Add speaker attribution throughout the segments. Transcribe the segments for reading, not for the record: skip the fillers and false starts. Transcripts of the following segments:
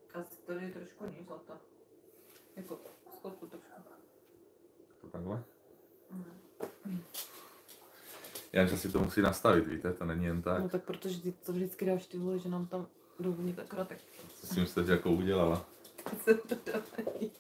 Speaker 1: A tady je trošku níž zlata. Jako skotku trošku.
Speaker 2: To takhle? Já že si to musí nastavit, víte, to není jen tak.
Speaker 1: No tak protože ty to vždycky dáš ty vole, že nám tam dovnitř akorát tak.
Speaker 2: Co s tím jste jako udělala?
Speaker 1: Co to dávají?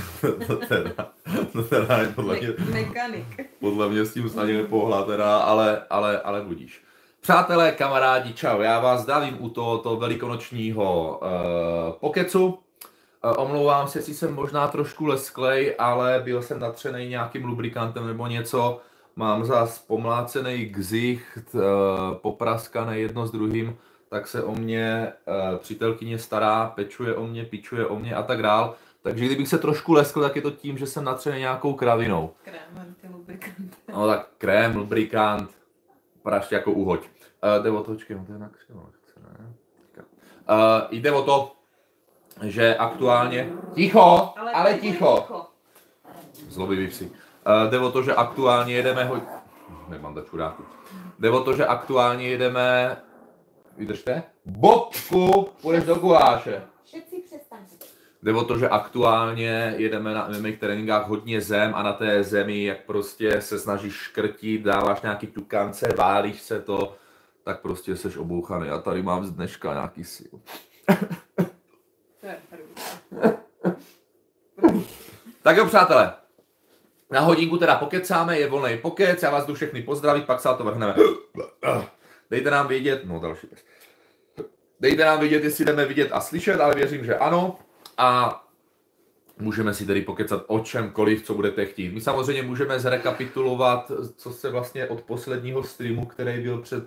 Speaker 2: to teda je
Speaker 1: Mechanik.
Speaker 2: podle mě s tím snad nepohla teda, ale budíš. Přátelé, kamarádi, čau, já vás zdravím u tohoto velikonočního pokecu. Omlouvám se, jestli jsem možná trošku lesklej, ale byl jsem natřený nějakým lubrikantem nebo něco. Mám zas pomlácený ksicht, popraskaný jedno s druhým, tak se o mě přítelkyně stará, pečuje o mě, pičuje o mě a tak dál. Takže kdybych se trošku leskl, tak je to tím, že jsem natřený nějakou kravinou.
Speaker 1: Krém, ty lubrikant.
Speaker 2: No tak krém, lubrikant, praště jako uhoď. Jde o to, počkej, to je na křivočce, ne? Jde o to, že aktuálně... Ticho, ale ticho! Zlobivý psi. Jde o to, že aktuálně jedeme Nemám tak čuráku. Jde o to, že aktuálně jedeme... Vydržte? Bobku, půjdeš do guláše.
Speaker 3: Všetci přestaňte.
Speaker 2: Jde o to, že aktuálně jedeme na MMA tréninkách hodně zem a na té zemi, jak prostě se snažíš škrtit, dáváš nějaký tukance, válíš se to, tak prostě seš obouchaný. Já tady mám z dneška nějaký sil. Tak jo, přátelé. Na hodinku teda pokecáme, je volný pokec, já vás jdu všechny pozdravit, pak se na to vrhneme. Dejte nám vědět, no další pes. Dejte nám vědět, jestli jdeme vidět a slyšet, ale věřím, že ano. A můžeme si tedy pokecat o čemkoliv, co budete chtít. My samozřejmě můžeme zrekapitulovat, co se vlastně od posledního streamu, který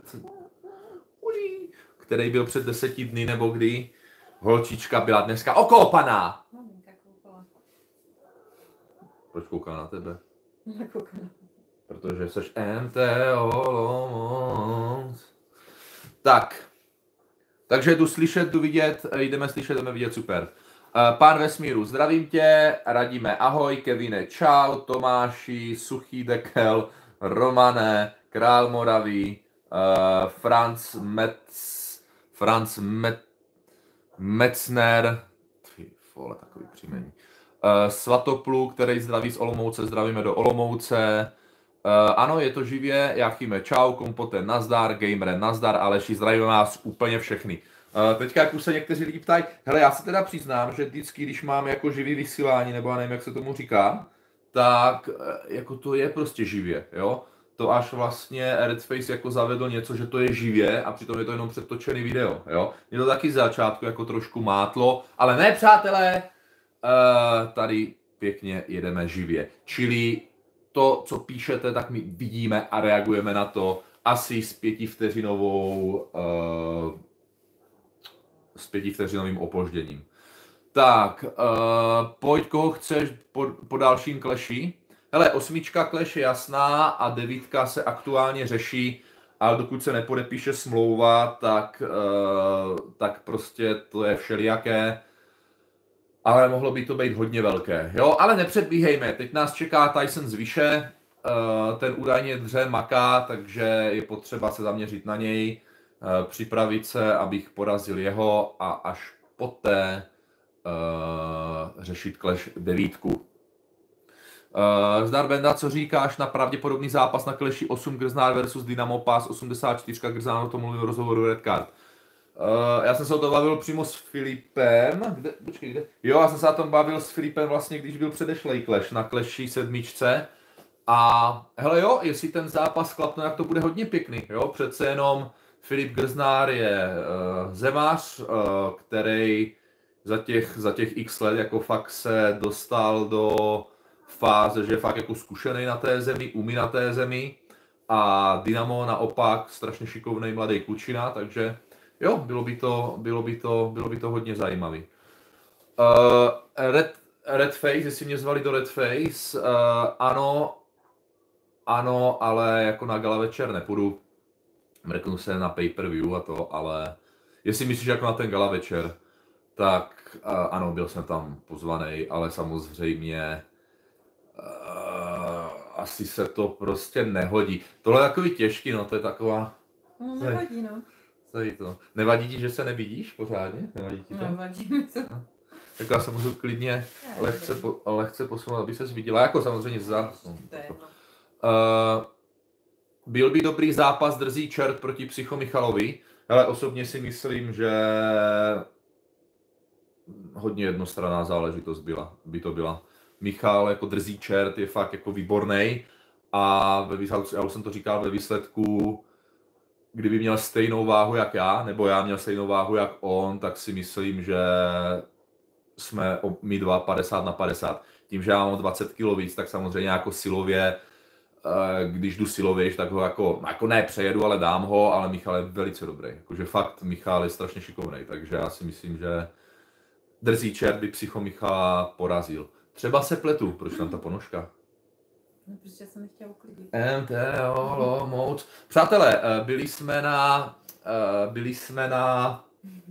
Speaker 2: byl před 10 dny, nebo kdy holčička byla dneska okopaná. Proč kouká na tebe? Protože seš Olomouc. Tak. Takže jdu slyšet, jdu vidět, jdeme slyšet, jdeme vidět, super. Pán vesmíru, zdravím tě, Radíme, ahoj, Kevine, čau, Tomáši, Suchý Dekel, Romane, Král Moraví, Franz Metzner, ty vole, takový příjmení. Svatoplu, který zdraví z Olomouce, zdravíme do Olomouce. Ano, je to živě, Jachime, čau, Kompote, nazdar, Gamere, nazdar, Aleši, zdravíme vás úplně všechny. Teďka, jak už se někteří lidi ptají, hele, já se teda přiznám, že vždycky, když mám jako živý vysílání, nebo já nevím, jak se tomu říká, tak jako to je prostě živě, jo. To až vlastně Redface jako zavedl něco, že to je živě a přitom je to jenom předtočený video, jo. Mě to taky z začátku jako trošku mátlo, ale ne, přátelé, tady pěkně jedeme živě. Čili to, co píšete, tak my vidíme a reagujeme na to asi s 5vteřinovým opožděním. Tak, pojď, koho chceš po dalším kleši. Hele, 8 Clash je jasná a 9 se aktuálně řeší, ale dokud se nepodepíše smlouva, tak prostě to je všelijaké. Ale mohlo by to být hodně velké. Jo, ale nepředbíhejme. Teď nás čeká Tyson z výše. Ten údajně dře maká, takže je potřeba se zaměřit na něj, připravit se, abych porazil jeho a až poté řešit Clash 9. Zdar Benda, co říkáš na pravděpodobný zápas na Clashi 8 Grznár versus Dynamo Pass 84 Grznár, o tom mluvil v rozhovoru Red Card. Já jsem se o to bavil přímo s Filipem. Kde? Jo, já jsem se o tom bavil s Filipem vlastně, když byl předešlej Clash, na Clashi 7. A hele jo, jestli ten zápas klapne, tak to bude hodně pěkný. Jo? Přece jenom Filip Grznár je zemář, který za těch x let jako fakt se dostal do fáze, že je fakt jako zkušený na té zemi, umí na té zemi. A Dynamo naopak strašně šikovnej mladý klučina, takže jo, bylo by to hodně zajímavý. Redface, jestli mě zvali do Redface, ano, ale jako na gala večer nepůjdu. Mrknu se na pay-per-view a to, ale jestli myslíš jako na ten gala večer, tak ano, byl jsem tam pozvaný, ale samozřejmě asi se to prostě nehodí. Tohle je takový těžký, no, to je taková...
Speaker 1: No, nevadí, no.
Speaker 2: To. Nevadí ti, že se nevidíš pořádně? Nevadí ti to?
Speaker 1: Nevadí mi to.
Speaker 2: Tak já se můžu klidně lehce posunout, aby se viděla, jako samozřejmě za... Byl by dobrý zápas drzý čert proti Psycho Michalovi, ale osobně si myslím, že hodně jednostranná záležitost by to byla. Michal jako drzý čert je fakt jako výborný a já už jsem to říkal, ve výsledku, kdyby měl stejnou váhu jak já, nebo já měl stejnou váhu jak on, tak si myslím, že jsme my dva 50/50. Tím, že já mám 20 kg víc, tak samozřejmě jako silově, když jdu silovějš, tak ho jako ne přejedu, ale dám ho, ale Michal je velice dobrý. Jakože fakt Michal je strašně šikovný, takže já si myslím, že drzý čert by Psycho Michala porazil. Třeba se pletu, proč tam ta ponožka?
Speaker 1: No, protože jsem nechtěla uklidit.
Speaker 2: MT Olomouc. Přátelé, byli jsme na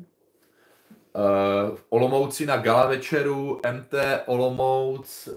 Speaker 2: v Olomouci na gala večeru MT Olomouc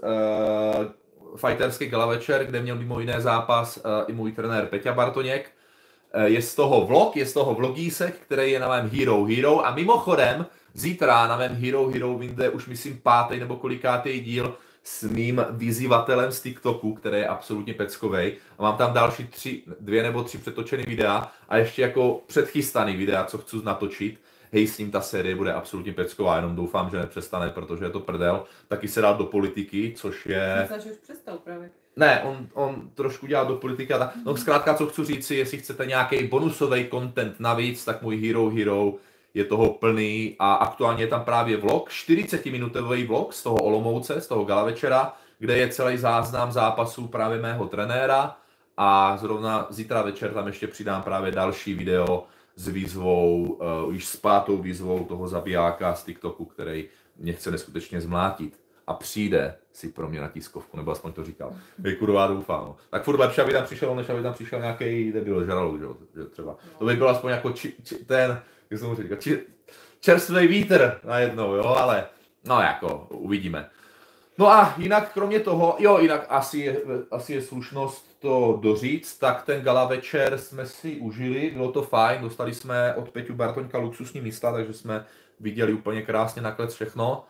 Speaker 2: fighterský gala večer, kde měl mimo jiné zápas i můj trenér Peťa Bartoněk. Je z toho vlogísek, který je na mém Hero a mimochodem zítra na mém Hero vyjde už myslím 5. nebo kolikátý díl s mým vyzývatelem z TikToku, který je absolutně peckovej. A mám tam další 2 nebo 3 přetočený videa a ještě jako předchystaný videa, co chci natočit. Hej, s ním ta série bude absolutně pecková, jenom doufám, že nepřestane, protože je to prdel. Taky se dá do politiky, což je...
Speaker 1: Myslím, že už přestal právě.
Speaker 2: Ne, on trošku dělá do politiky a tak. No zkrátka, co chci říct si, jestli chcete nějaký bonusový content navíc, tak můj Hero je toho plný a aktuálně je tam právě vlog, 40-minutový vlog z toho Olomouce, z toho gala večera, kde je celý záznam zápasů právě mého trenéra a zrovna zítra večer tam ještě přidám právě další video s výzvou, již s 5. výzvou toho zabijáka z TikToku, který mě chce neskutečně zmlátit a přijde si pro mě na tiskovku, nebo aspoň to říkal. Hej, kurva, doufám. No. Tak furt lepší, aby tam přišel, než aby tam přišel nějaký debil žralok, že třeba. To by bylo aspoň jako jak jsem mu říkal, čerstvý vítr najednou, jo, ale no jako, uvidíme. No a jinak kromě toho, jinak asi je slušnost to doříct, tak ten gala večer jsme si užili, bylo to fajn, dostali jsme od Peťu Bartoňka luxusní místa, takže jsme viděli úplně krásně nakonec všechno.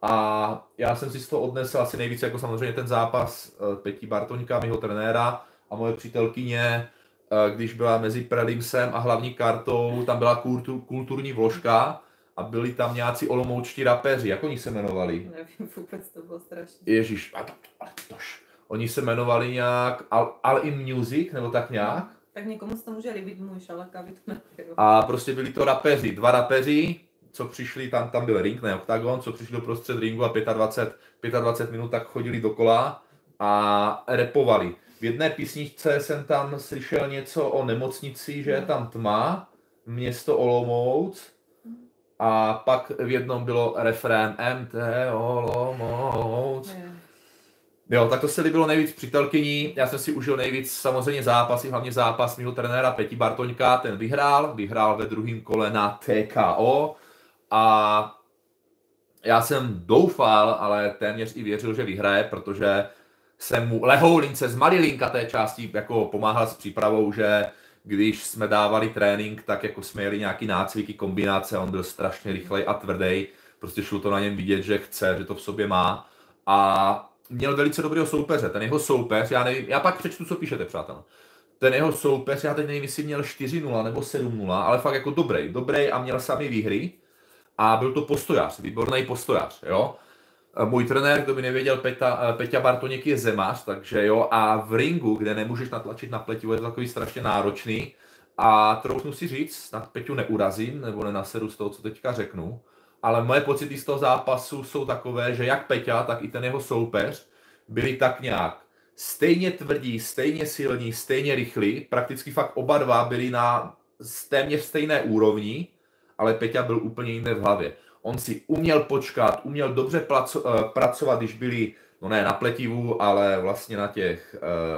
Speaker 2: A já jsem si z toho odnesl asi nejvíce jako samozřejmě ten zápas Petí Bartoňka, mého trenéra a moje přítelkyně, když byla mezi prelimsem a hlavní kartou, tam byla kulturní vložka a byli tam nějací olomoučtí rapeři, jak oni se jmenovali?
Speaker 1: Nevím, vůbec to bylo strašné.
Speaker 2: Ježíš, oni se jmenovali nějak All in Music, nebo tak nějak?
Speaker 1: Tak někomu se to může líbit, můj šalaka, vy to nevím.
Speaker 2: A prostě byli to rapeři, 2 rapeři, co přišli, tam byl ring, ne oktagon, co přišli do prostřed ringu a 25 minut tak chodili dokola a repovali. V jedné písničce jsem tam slyšel něco o nemocnici, že je tam tma, město Olomouc a pak v jednom bylo refrén MT Olomouc. Jo, tak to se líbilo nejvíc přítelkyní, já jsem si užil nejvíc samozřejmě zápasy, hlavně zápas mého trenéra Peti Bartoňka, ten vyhrál ve druhém kole na TKO a já jsem doufal, ale téměř i věřil, že vyhraje, protože jsem mu lehoulince z malilinka té části jako pomáhal s přípravou, že když jsme dávali trénink, tak jako jsme jeli nějaký nácviky, kombinace, on byl strašně rychlej a tvrdý, prostě šlo to na něm vidět, že chce, že to v sobě má a měl velice dobrého soupeře, ten jeho soupeř, já nevím, já pak přečtu, co píšete, přátelé. Ten jeho soupeř, já teď nevím, jestli měl 4-0 nebo 7-0, ale fakt jako dobrý a měl sami výhry a byl to postojař, výborný postojař, jo. Můj trenér, kdo by nevěděl, Peťa Bartoněk je zemař, takže jo, a v ringu, kde nemůžeš natlačit na pletivo, je to takový strašně náročný a troufnu si říct, snad Peťu neurazím, nebo nenaseru z toho, co teďka řeknu, ale moje pocity z toho zápasu jsou takové, že jak Peťa, tak i ten jeho soupeř byli tak nějak stejně tvrdí, stejně silní, stejně rychlí, prakticky fakt oba dva byli na téměř stejné úrovni, ale Peťa byl úplně jiný v hlavě. On si uměl počkat, uměl dobře pracovat, když byli, no ne na pletivu, ale vlastně na těch,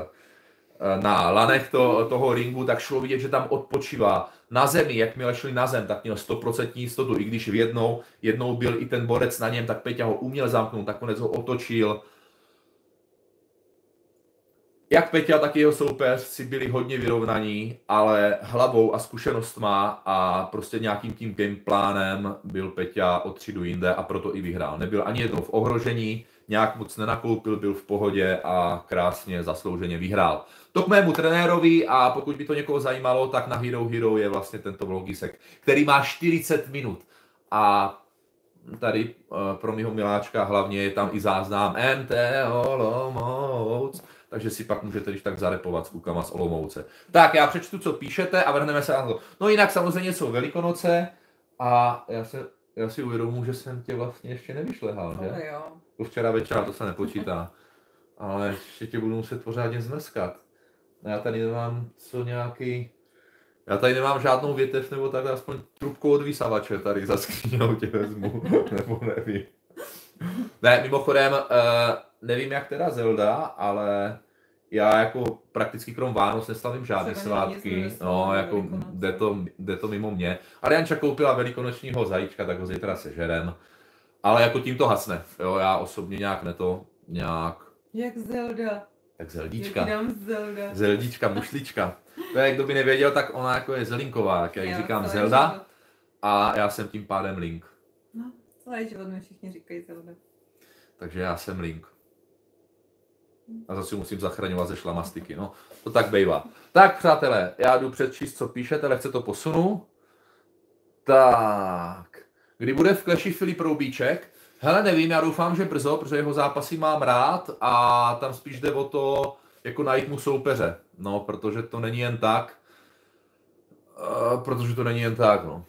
Speaker 2: na lanech toho ringu, tak šlo vidět, že tam odpočívá. Na zemi, jakmile šli na zem, tak měl 100% jistotu, i když jednou byl i ten borec na něm, tak Peťa ho uměl zamknout, nakonec ho otočil. jak Peťa, tak jeho soupeř si byli hodně vyrovnaní, ale hlavou a zkušenostma a prostě nějakým tím gameplánem byl Peťa o třídu jinde a proto i vyhrál. Nebyl ani jednou v ohrožení, nějak moc nenakoupil, byl v pohodě a krásně zaslouženě vyhrál. To k mému trenérovi a pokud by to někoho zajímalo, tak na Hero Hero je vlastně tento vlogisek, který má 40 minut. A tady pro mýho miláčka hlavně je tam i záznam MT Olomouc, takže si pak můžete když tak zarepovat s klukama z Olomouce. Tak já přečtu, co píšete a vrhneme se na to. No jinak samozřejmě jsou Velikonoce a já si uvědomuji, že jsem tě vlastně ještě nevyšlehal, že?
Speaker 1: Ale jo.
Speaker 2: To včera večera, to se nepočítá. Ale ještě tě budu muset pořádně zmrskat. Já tady nemám já tady nemám žádnou větev nebo tak, aspoň trubku od vysavače tady za skříňou tě vezmu, nebo nevím. Ne, mimochodem, nevím jak teda Zelda, ale já jako prakticky krom Vánoc neslavím žádné svátky, no jako jde to mimo mě. Ale Janča koupila velikonočního zajíčka, tak ho zítra sežerem. Ale jako tím to hasne, jo, já osobně nějak...
Speaker 1: Jak Zelda.
Speaker 2: Tak Zeldička.
Speaker 1: Zelda.
Speaker 2: Zeldička, mušlička. To je, kdo by nevěděl, tak ona jako je Zelinková, jak já říkám Zelda.
Speaker 1: Život.
Speaker 2: A já jsem tím pádem Link.
Speaker 1: No, celý život mi všichni říkají Zelda.
Speaker 2: Takže já jsem Link. A zase musím zachraňovat ze šlamastiky, no. To tak bejvá. Tak, přátelé, já jdu přečíst, co píšete, lehce to posunu. Tak. Kdy bude v Clashi Filip Roubíček? Hele, nevím, já doufám, že brzo, protože jeho zápasy mám rád a tam spíš jde o to, jako najít mu soupeře. No, protože to není jen tak. No.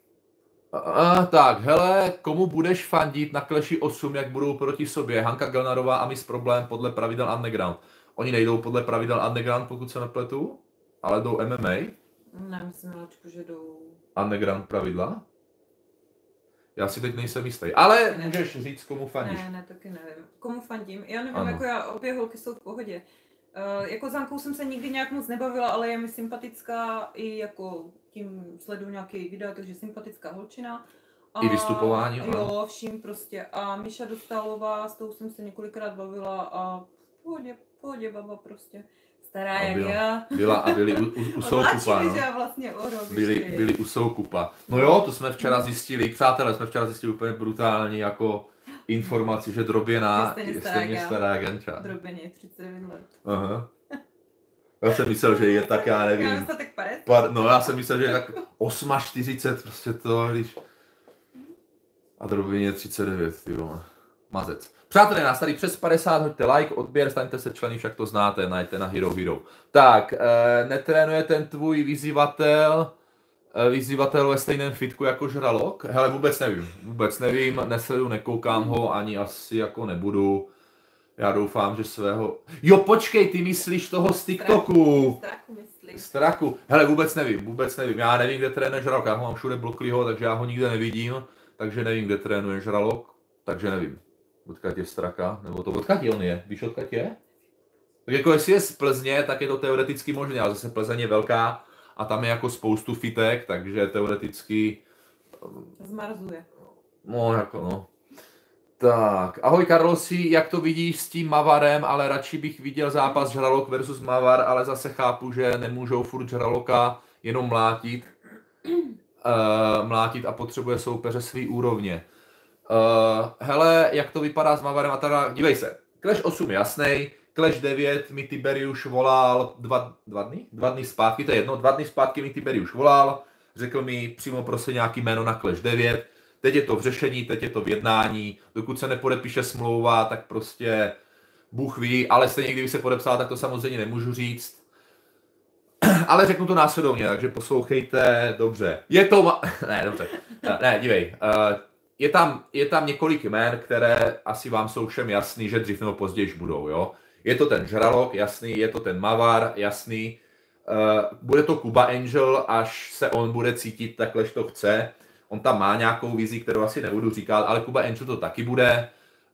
Speaker 2: Tak, hele, komu budeš fandit na Clashi 8, jak budou proti sobě? Hanka Gelnarová a Miss Problém podle pravidel Underground. Oni nejdou podle pravidel Underground, pokud se nepletu, ale jdou MMA.
Speaker 1: Ne, myslím, Miločku, že jdou...
Speaker 2: Underground pravidla? Já si teď nejsem jistý. Ale můžeš říct, komu fandíš.
Speaker 1: Ne, taky nevím. Komu fandím? Já nevím,
Speaker 2: Ano.
Speaker 1: jako já, obě holky jsou v pohodě. Jako s Hankou jsem se nikdy nějak moc nebavila, ale je mi sympatická i jako tím sleduju nějaký videa, takže sympatická holčina. A
Speaker 2: I vystupování,
Speaker 1: jo, vším prostě. A Míša Dostálová, s tou jsem se několikrát bavila a v pohodě baba prostě. Stará jak já.
Speaker 2: Byli u Soukupa, no.
Speaker 1: Vlastně o rok.
Speaker 2: Byli u Soukupa. No jo, to jsme včera zjistili, přátelé, jsme včera zjistili úplně brutální jako informaci, že Droběná je stejně stará jak Janča.
Speaker 1: Droběně je 39 let.
Speaker 2: Aha. Já jsem myslel, že je tak, já nevím.
Speaker 1: Já tak 50.
Speaker 2: No já jsem myslel, že je tak 48, prostě to, když... A Droběně 39, ty vole. Mazec. Přátelé, nás tady přes 50, hoďte like, odběr, staňte se členy, však to znáte, najďte na Hero Hero. Tak, netrénuje ten tvůj vyzývatel ve stejném fitku jako Žralok? Hele, vůbec nevím, nesleduju, nekoukám ho, ani asi jako nebudu. Já doufám, že svého... Jo, počkej, ty myslíš toho z TikToku. Straku. Hele, vůbec nevím. Já nevím, kde trénuje Žralok, já ho mám všude Bloklýho, takže já ho nikde nevidím. Takže nevím, kde trénuje Žralok, takže nevím. Odkud je Straka, nebo to odkud on je? Víš, odkud je? Tak jako jestli je z Plzně, tak je to teoreticky možné, ale zase Plzeň je velká a tam je jako spoustu fitek, takže teoreticky...
Speaker 1: Zmarzuje.
Speaker 2: No, jako no. Tak, ahoj Karlosi, jak to vidíš s tím Mavarem, ale radši bych viděl zápas Žralok versus Mavar, ale zase chápu, že nemůžou furt Žraloka jenom mlátit a potřebuje soupeře svý úrovně. Hele, jak to vypadá s Mavarem a teda, dívej se, Clash 8 jasnej, Clash 9 mi Tiberiuš volal dva dny zpátky, to je jedno, 2 dny zpátky mi Tiberiuš volal, řekl mi přímo prostě nějaký jméno na Clash 9, teď je to v řešení, teď je to v jednání, dokud se nepodepíše smlouva, tak prostě Bůh ví, ale stejně kdyby se podepsal, tak to samozřejmě nemůžu říct. Ale řeknu to následovně, takže poslouchejte dobře. Dívej. Je tam několik jmén, které asi vám jsou všem jasný, že dřív nebo později budou, jo. Je to ten Žralok, jasný, je to ten Mavar, jasný. Bude to Kuba Angel, až se on bude cítit takhle, že to chce. On tam má nějakou vizi, kterou asi nebudu říkat, ale Kuba Angel to taky bude.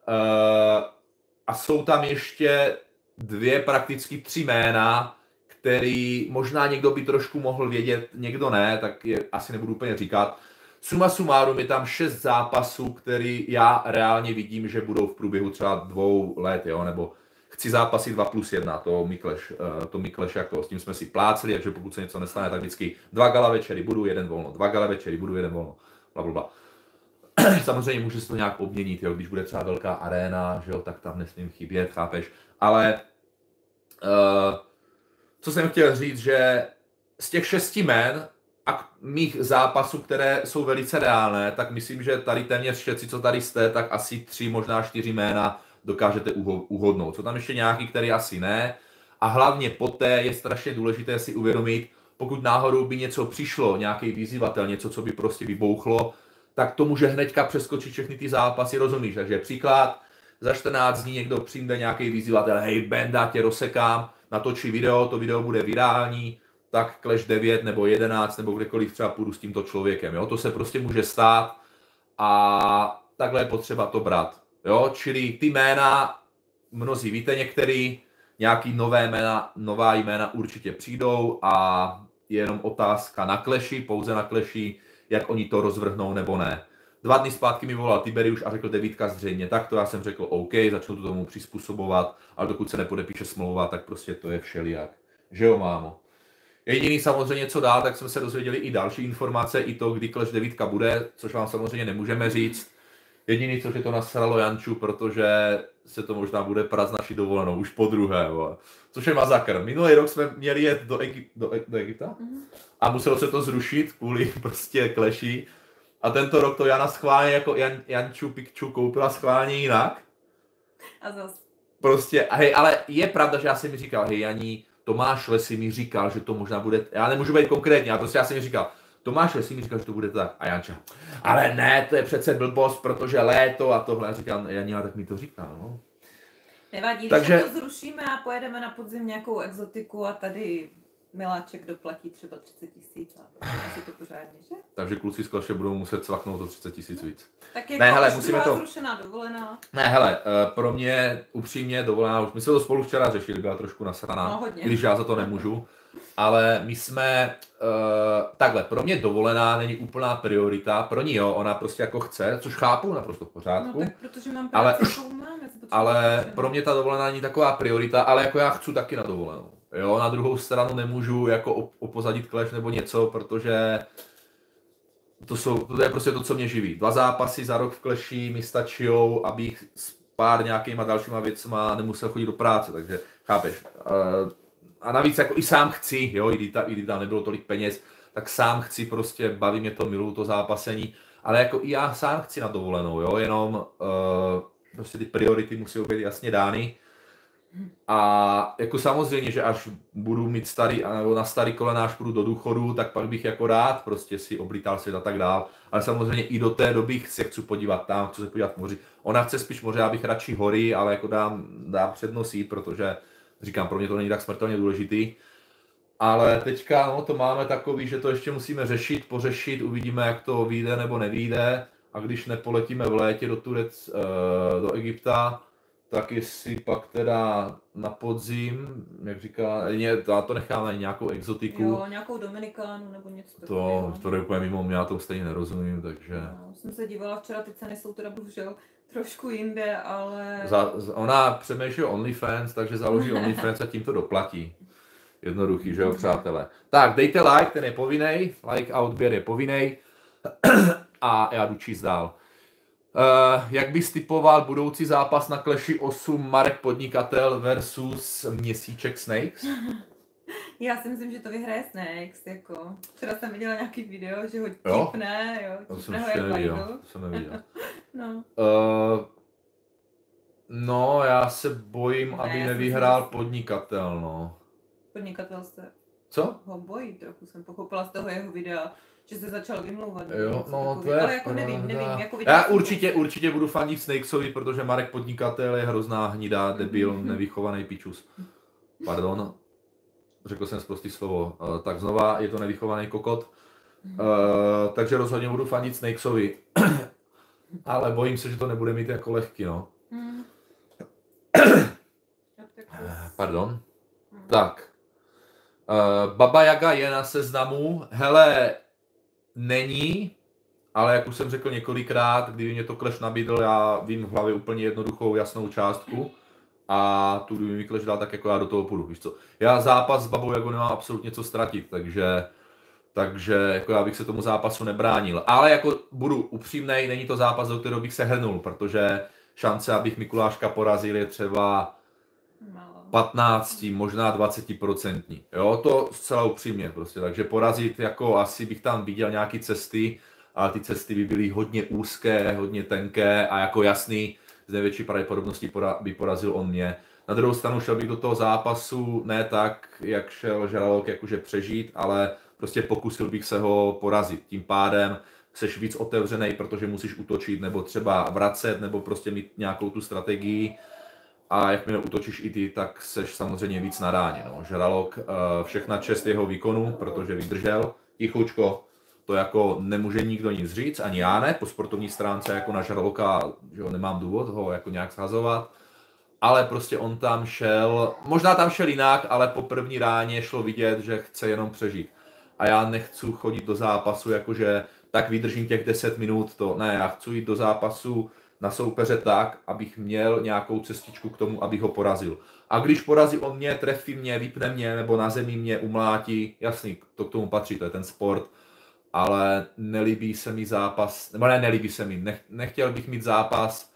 Speaker 2: A jsou tam ještě prakticky 3 jména, který možná někdo by trošku mohl vědět, někdo ne, tak je asi nebudu úplně říkat. Suma sumárum je tam 6 zápasů, který já reálně vidím, že budou v průběhu třeba 2 let, jo, nebo chci zápasy 2+1, to mi Clash jako, s tím jsme si pláceli, takže pokud se něco nestane, tak vždycky 2 gala večery, budu 1 volno, 2 gala večery, budu 1 volno, blablabla. Samozřejmě může se to nějak obměnit, jo, když bude třeba velká aréna, že jo, tak tam nesmím chybět, chápeš, ale co jsem chtěl říct, že z těch 6 jmen a mých zápasů, které jsou velice reálné, tak myslím, že tady téměř všetci, co tady jste, tak asi 3, možná 4 jména dokážete uhodnout. Jsou tam ještě nějaký, který asi ne. A hlavně poté je strašně důležité si uvědomit, pokud náhodou by něco přišlo, nějaký vyzývatel, něco, co by prostě vybouchlo, tak to může hnedka přeskočit všechny ty zápasy, rozumíš? Takže příklad, za 14 dní někdo přijde nějaký vyzývatel, hej, Benda, tě rozsekám, natočí video, to video bude virální, tak Clash 9 nebo 11 nebo kdekoliv třeba půjdu s tímto člověkem, jo? To se prostě může stát a takhle je potřeba to brát, jo? Čili ty jména, mnozí víte některý, nějaký nová jména určitě přijdou a je jenom otázka na Clashi, pouze na Clashi, jak oni to rozvrhnou nebo ne. 2 dny zpátky mi volal Tiberius a řekl 9 zřejmě, tak to já jsem řekl OK, začnu to tomu přizpůsobovat, ale dokud se nepodepíše smlouva, tak prostě to je všelijak. Že jo, mámo? Jediný samozřejmě, co dál, tak jsme se dozvěděli i další informace, i to, kdy Clash 9 bude, což vám samozřejmě nemůžeme říct. Jediný, což je to nasralo Janču, protože se to možná bude prat s naší dovolenou, už po druhé, což je mazakr. Minulý rok jsme měli jet do Egypta a muselo se to zrušit kvůli prostě Clashi. A tento rok to Jana schválně jako Janču Pikču koupila schválně jinak.
Speaker 1: A zas.
Speaker 2: Prostě, hej, ale je pravda, že já jsem mi říkal, hej Janí, Tomáš Lesy mi říkal, že to možná bude, já nemůžu být konkrétní, ale prostě já jsem mi říkal, Tomáš Lesy mi říkal, že to bude tak. A Janča, ale ne, to je přece blbost, protože léto a tohle. Já říkal, Janí, ale tak mi to říkal, no.
Speaker 1: Nevadí,
Speaker 2: takže
Speaker 1: když to zrušíme a pojedeme na podzim nějakou exotiku a tady miláček doplatí třeba 30 000 a asi to pořádně, že?
Speaker 2: Takže kluci z Claše budou muset cvaknout o 30 000 víc.
Speaker 1: Tak jako
Speaker 2: ne, hele, musíme to...
Speaker 1: zrušená dovolená.
Speaker 2: Ne, hele, pro mě upřímně dovolená, už my jsme to spolu včera řešili, byla trošku nasraná,
Speaker 1: no,
Speaker 2: když já za to nemůžu, ale my jsme, takhle, pro mě dovolená není úplná priorita, pro ní jo, ona prostě jako chce, což chápu, naprosto v pořádku.
Speaker 1: No tak protože mám práci,
Speaker 2: ale pro mě ta dovolená není taková priorita, ale jako já chci taky na dovolenou. Jo, na druhou stranu nemůžu jako opozadit Clash nebo něco, protože to je prostě to, co mě živí. 2 zápasy za rok v Clashi mi stačijou, abych s pár nějakýma dalšíma věcma nemusel chodit do práce, takže chápeš. A navíc jako i sám chci, jo, i když tam nebylo tolik peněz, tak sám chci prostě, baví mě to, miluju to zápasení, ale jako i já sám chci na dovolenou, jo, jenom prostě ty priority musí být jasně dány. A jako samozřejmě, že až budu mít na starý kolena, až půjdu do důchodu, tak pak bych jako rád prostě si oblítal svět a tak dál. Ale samozřejmě i do té doby chci podívat tam, chci se podívat moři. Ona chce spíš moře, já bych radši hory, ale jako dám přednost jít, protože říkám, pro mě to není tak smrtelně důležitý. Ale teďka no, to máme takový, že to ještě musíme pořešit, uvidíme, jak to vyjde nebo nevyjde. A když nepoletíme v létě do Egypta, tak jestli pak teda na podzim, jak říká, to necháme nějakou exotiku.
Speaker 1: Jo, nějakou Dominikánu nebo něco takového.
Speaker 2: To je úplně mimo mě, já to stejně nerozumím, takže...
Speaker 1: No, jsem se dívala včera, ty ceny jsou teda bohužel trošku jinde, ale...
Speaker 2: Ona přemýšlí o OnlyFans, takže založí OnlyFans a tím to doplatí. Jednoduchý, že jo, přátelé. Tak, dejte like, ten je povinnej, like a odběr je povinnej. A já jdu číst dál. Jak bys typoval budoucí zápas na Clashi 8 Marek Podnikatel versus Měsíček Snakes?
Speaker 1: Já si myslím, že to vyhraje Snakes, jako. Včera jsem viděla nějaký video, že ho tipne, jo, tipne ho jak Lajdu.
Speaker 2: To jsem neviděl.
Speaker 1: No.
Speaker 2: No, já se bojím, aby nevyhrál Podnikatel, no.
Speaker 1: Podnikatel se
Speaker 2: co?
Speaker 1: Ho bojí trochu, jsem pochopila z toho jeho videa, že se začal vymlouvat.
Speaker 2: Jo, no to je
Speaker 1: ale jako nevím, jako
Speaker 2: já určitě budu fandit Snakesovi, protože Marek Podnikatel je hrozná hnidá, debil, nevychovaný pičus. Pardon, řekl jsem sprostý slovo. Tak znova, je to nevychovaný kokot. Takže rozhodně budu fandit Snakesovi. Ale bojím se, že to nebude mít jako lehký, no. Pardon. Tak. Baba Yaga je na seznamu. Hele, není, ale jak už jsem řekl několikrát, kdyby mě to Clash nabídl, já vím v hlavě úplně jednoduchou, jasnou částku. a tu kdyby mi Kleš dal, tak jako já do toho půjdu, víš co. Já zápas s Babou Jago nemám absolutně co ztratit, takže jako já bych se tomu zápasu nebránil. Ale jako budu upřímnej, není to zápas, do kterého bych se hrnul, protože šance, abych Mikuláška porazil, je třeba 15, možná 20%. Jo, to zcela upřímně prostě, takže porazit, jako asi bych tam viděl nějaké cesty, ale ty cesty by byly hodně úzké, hodně tenké a jako jasný, z největší pravděpodobností by porazil on mě. Na druhou stranu šel bych do toho zápasu ne tak, jak šel Žralok, jakože přežít, ale prostě pokusil bych se ho porazit. Tím pádem seš víc otevřený, protože musíš útočit, nebo třeba vracet, nebo prostě mít nějakou tu strategii. A jakmile útočíš i ty, tak seš samozřejmě víc na ráně. No. Žralok, všechna čest jeho výkonu, protože vydržel. Tichučko, to jako nemůže nikdo nic říct, ani já ne. Po sportovní stránce jako na Žraloka, že nemám důvod ho jako nějak shazovat. Ale prostě on tam šel, možná tam šel jinak, ale po první ráně šlo vidět, že chce jenom přežít. A já nechci chodit do zápasu, jakože tak vydržím těch 10 minut, to ne, já chci jít do zápasu na soupeře tak, abych měl nějakou cestičku k tomu, abych ho porazil. A když porazí on mě, trefí mě, vypne mě, nebo na zemi mě umlátí, jasný, to k tomu patří, to je ten sport, ale nelíbí se mi zápas, nebo ne, nelíbí se mi, nechtěl bych mít zápas,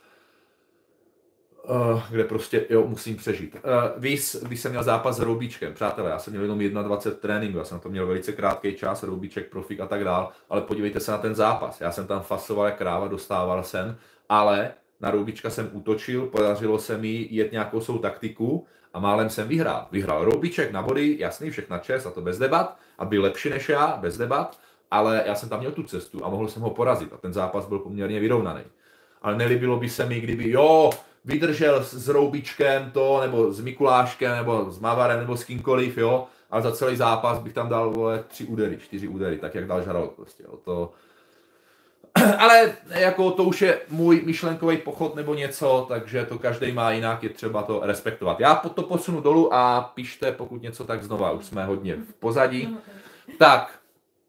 Speaker 2: kde prostě, jo, musím přežít. Víš, když jsem měl zápas s Roubíčkem, přátelé, já jsem měl jenom 21 tréninků, já jsem to měl velice krátký čas, Roubíček, profík a tak dál, ale podívejte se na ten zápas, já jsem tam fasoval jak kráva, dostával jsem, ale na Roubíčka jsem útočil, podařilo se mi jet nějakou svou taktiku a málem jsem vyhrál. Vyhrál Roubíček na body, jasný, všechna čest a to bez debat a byl lepší než já, bez debat, ale já jsem tam měl tu cestu a mohl jsem ho porazit a ten zápas byl poměrně vyrovnaný. Ale nelíbilo by se mi, kdyby, jo, vydržel s Roubíčkem to, nebo s Mikuláškem, nebo s Mavarem, nebo s kýmkoliv, jo, ale za celý zápas bych tam dal, vole, 3 údery, 4 údery, tak jak dal Žralok prostě, jo, to... Ale jako to už je můj myšlenkový pochod nebo něco, takže to každý má jinak, je třeba to respektovat. Já to posunu dolů a pište, pokud něco, tak znova, už jsme hodně v pozadí. Tak,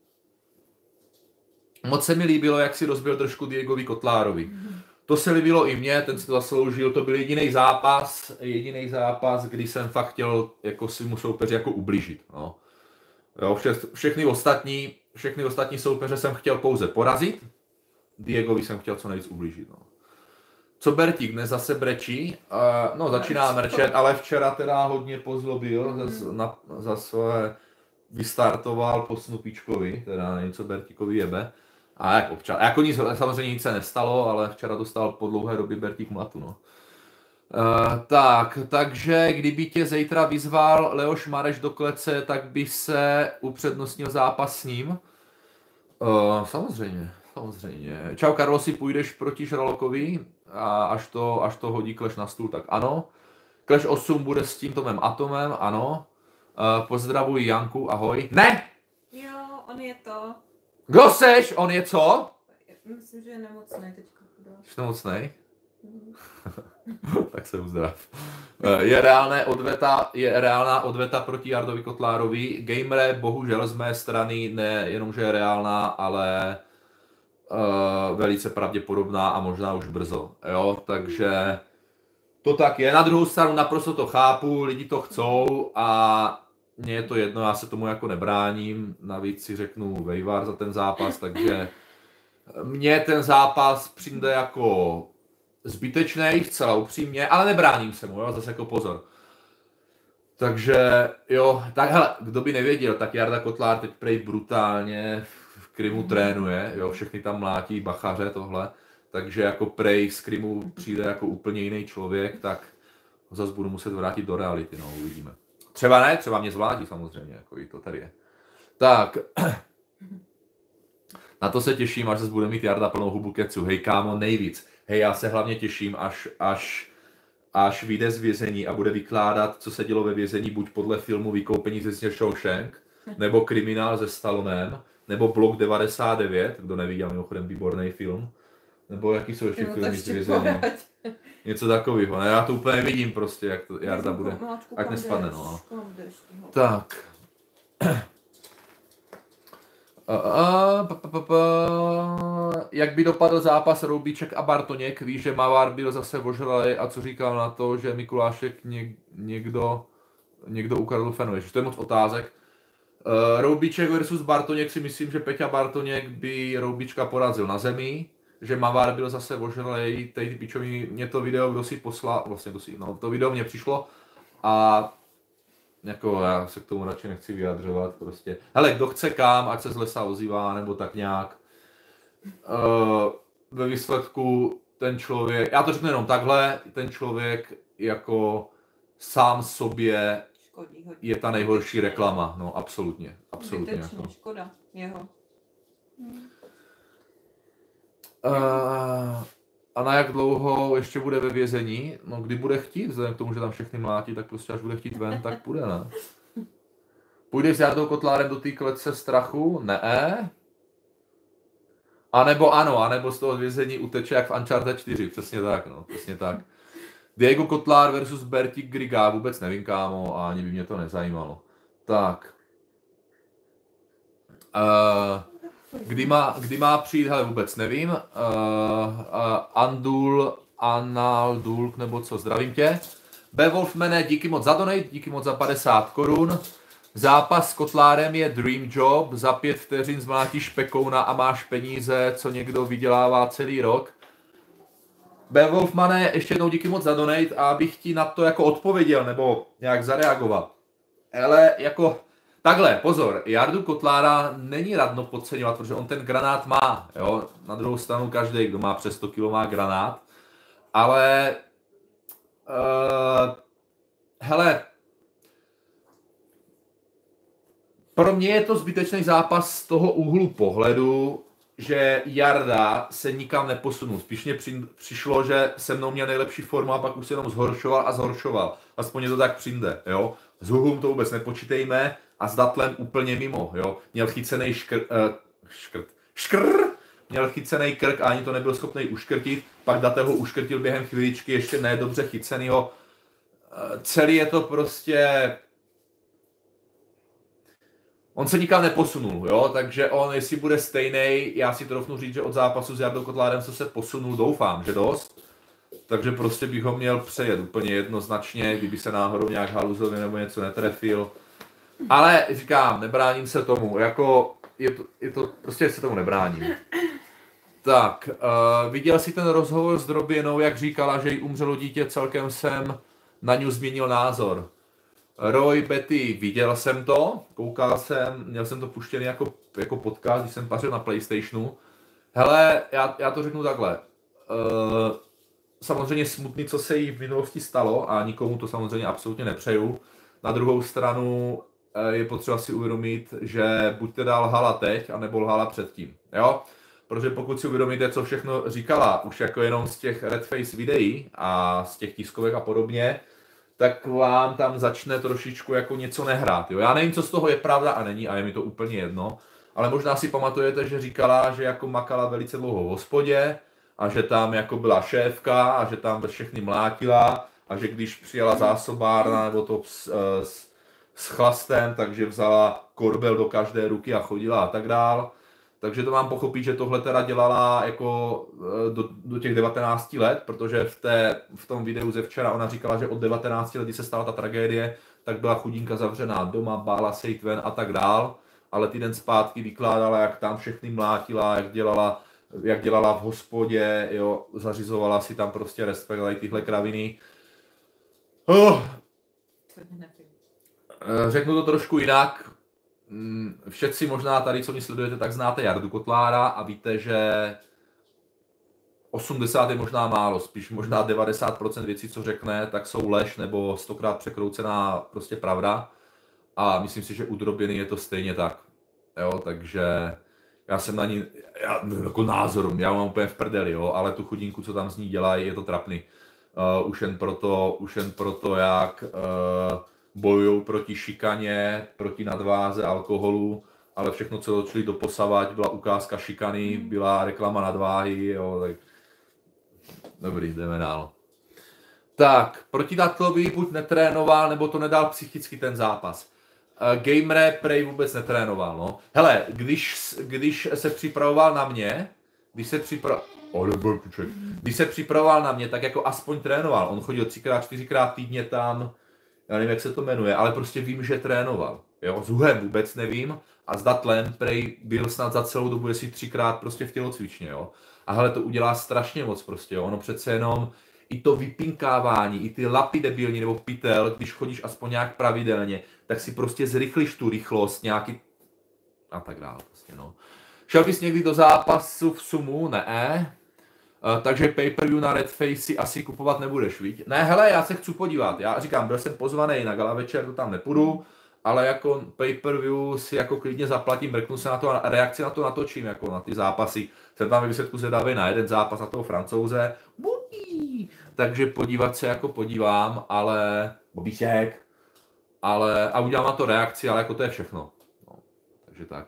Speaker 2: moc se mi líbilo, jak si rozbil držku Diegovi Kotlárovi. To se líbilo i mně, ten si to zasloužil, to byl jediný zápas, kdy jsem fakt chtěl jako svému soupeři jako ublížit. No. Jo, všechny ostatní soupeře jsem chtěl pouze porazit, Diegovi jsem chtěl co nejvíc ublížit. No. Co Bertík dnes zase brečí? No, začíná mrčet, ale včera teda hodně pozlobil, za své vystartoval po Snupíčkovi, teda nevím, co Bertíkovi jebe. A jak občas. Jako nic, samozřejmě nic se nestalo, ale včera dostal po dlouhé době Bertík mlatu, no. Takže kdyby tě zítra vyzval Leoš Mareš do klece, tak by se upřednostnil zápas s ním? Samozřejmě. Čau Karlosi, půjdeš proti Žralokovi a až to hodí Kleš na stůl, tak ano. Kleš 8 bude s tím Tomem Atomem, ano. Pozdravuji Janku, ahoj. Ne!
Speaker 1: Jo, on je to.
Speaker 2: Kdo seš? On je co?
Speaker 1: Myslím, že je nemocný teďka.
Speaker 2: Jsi nemocnej? Tak se uzdrav. Je reálná odveta proti Jardovi Kotlárovi. Gamere, bohužel z mé strany, ne jenom, že je reálná, ale velice pravděpodobná a možná už brzo. Jo, takže to tak je. Na druhou stranu naprosto to chápu, lidi to chcou a mně je to jedno, já se tomu jako nebráním, navíc si řeknu vejvar za ten zápas, takže mně ten zápas přijde jako zbytečný, zcela upřímně, ale nebráním se mu, jo, zase jako pozor. Takže jo, tak hele, kdo by nevěděl, tak Jarda Kotlár teď prej brutálně v Krymu trénuje, jo, všechny tam mlátí bachaře tohle, takže jako prej z Krymu přijde jako úplně jiný člověk, tak ho zase budu muset vrátit do reality, no, uvidíme. Třeba ne, třeba mě zvládí samozřejmě, jako i to tady je. Tak, na to se těším, až zase bude mít Jarda plnou hubu kecu. Hej kámo, nejvíc. Hej, já se hlavně těším, až vyjde z vězení a bude vykládat, co se dělo ve vězení, buď podle filmu Vykoupení ze Shawshank, nebo Kriminál se Stallonem, nebo Blok 99, kdo neviděl, mimochodem výborný film, nebo jaký jsou ještě filmy z vězení. Něco takového, ne? Já to úplně vidím prostě, jak to Jarda bude, ať nespadne, no. Tak. Jak by dopadl zápas Roubíček a Bartoněk? Víš, že Mavár byl zase ožralý a co říkal na to, že Mikulášek někdo ukradl fenuješ? To je moc otázek. Roubíček versus Bartoněk si myslím, že Peťa Bartoněk by Roubíčka porazil na zemi, že Mavár byl zase ožralý, tej pičovi, mě to video kdo si poslal, vlastně to video mě přišlo a jako já se k tomu radši nechci vyjadřovat prostě. Hele, kdo chce kam, ať se z lesa ozývá, nebo tak nějak. Ve výsledku ten člověk, já to řeknu jenom takhle, ten člověk jako sám sobě je ta nejhorší reklama, no absolutně. Jako.
Speaker 1: Škoda jeho.
Speaker 2: A na jak dlouho ještě bude ve vězení? No kdy bude chtít, vzhledem k tomu, že tam všechny mlátí, tak prostě až bude chtít ven, tak půjde, ne? Půjdeš s Jardou Kotlárem do té klece strachu? Ne. A nebo ano, anebo z toho vězení uteče jak v Uncharted 4, přesně tak, no, přesně tak. Diego Kotlár versus Berti Griga, vůbec nevím, kámo, a ani by mě to nezajímalo. Tak. Kdy má přijít, hele, vůbec nevím. Analdulk, nebo co, zdravím tě. Beowulfmane, díky moc za donate, díky moc za 50 korun. Zápas s Kotlárem je dream job, za 5 vteřin zmlátíš pekouna a máš peníze, co někdo vydělává celý rok. Beowulfmane, ještě jednou díky moc za donate a abych ti na to jako odpověděl, nebo nějak zareagoval. Ale jako... Takhle, pozor, Jardu Kotlára není radno podceňovat, protože on ten granát má, jo, na druhou stranu každý, kdo má přes 100 kg má granát, ale hele, pro mě je to zbytečný zápas z toho úhlu pohledu, že Jarda se nikam neposunul, spíš mě přišlo, že se mnou měl nejlepší formu a pak už se jenom zhoršoval, aspoň je to tak přijde, jo, s Huhum to vůbec nepočítejme, a s Datlem úplně mimo, jo. Měl chycený měl chycený krk a ani to nebyl schopný uškrtit, pak Datel ho uškrtil během chviličky, ještě ne dobře chycenýho. Celý je to prostě... On se nikam neposunul, jo, takže on, jestli bude stejný, já si troufnu říct, že od zápasu s Jardou Kotlárem se posunul, doufám, že dost. Takže prostě bych ho měl přejet úplně jednoznačně, kdyby se náhodou nějak Haluzovi nebo něco netrefil. Ale říkám, nebráním se tomu, jako je to prostě se tomu nebráním. Tak, viděl jsi ten rozhovor s Droběnou, jak říkala, že jí umřelo dítě, celkem jsem na ní změnil názor. Roy, Betty, viděl jsem to, koukal jsem, měl jsem to puštěný jako podcast, když jsem pařil na PlayStationu. Hele, já to řeknu takhle. Samozřejmě smutný, co se jí v minulosti stalo a nikomu to samozřejmě absolutně nepřeju. Na druhou stranu je potřeba si uvědomit, že buď teda lhala teď, anebo lhala předtím, jo? Protože pokud si uvědomíte, co všechno říkala, už jako jenom z těch red face videí a z těch tiskovek a podobně, tak vám tam začne trošičku jako něco nehrát, jo? Já nevím, co z toho je pravda a není a je mi to úplně jedno, ale možná si pamatujete, že říkala, že jako makala velice dlouho v hospodě a že tam jako byla šéfka a že tam všechny mlátila a že když přijela zásobárna nebo to s chlastem, takže vzala korbel do každé ruky a chodila a tak dál. Takže to mám pochopit, že tohle teda dělala jako do těch 19 let, protože v tom videu ze včera ona říkala, že od 19 let, kdy se stala ta tragédie, tak byla chudinka zavřená doma, bála se jít ven a tak dál. Ale týden zpátky vykládala, jak tam všechny mlátila, jak dělala v hospodě, jo, zařizovala si tam prostě respekt a tyhle kraviny. Řeknu to trošku jinak. Všetci možná tady, co mě sledujete, tak znáte Jardu Kotlára a víte, že 80 je možná málo, spíš možná 90% věcí, co řekne, tak jsou lež nebo 100krát překroucená prostě pravda. A myslím si, že u Droběny je to stejně tak. Jo, takže já jsem na ní, jako názor, já mám úplně v prdeli, jo, ale tu chudinku, co tam z ní dělají, je to trapný. Už jen proto, jak bojují proti šikaně, proti nadváze, alkoholu, ale všechno, co šli doposavať, byla ukázka šikany, byla reklama nadváhy, jo, tak dobrý, jdeme dál. Tak, proti Datlovi buď netrénoval, nebo to nedal psychicky ten zápas. Gamere prej vůbec netrénoval, no. Hele, když se připravoval na mě, když se připravoval na mě, tak jako aspoň trénoval. On chodil 3x, 4x týdně tam, já nevím, jak se to jmenuje, ale prostě vím, že trénoval. Jo, s Huhem vůbec nevím a s Datlem prej byl snad za celou dobu, jestli 3x prostě v tělocvičně, jo. A hele, to udělá strašně moc prostě, jo. Ono přece jenom i to vypinkávání, i ty lapy debilní nebo pytel, když chodíš aspoň nějak pravidelně, tak si prostě zrychlíš tu rychlost nějaký a tak dále prostě, no. Šel bys někdy do zápasu v sumu? Ne. Takže pay-per-view na Red Face si asi kupovat nebudeš, viď? Ne, hele, já se chci podívat. Já říkám, byl jsem pozvaný na gala večer, to tam nepůjdu, ale jako pay-per-view si jako klidně zaplatím, mrknu se na to a reakci na to natočím, jako na ty zápasy. Jsem tam ve výsledku zvědavý na jeden zápas na toho Francouze. Takže podívat se jako podívám, ale Bobíšek, ale a udělám na to reakci, ale jako to je všechno. No, takže tak.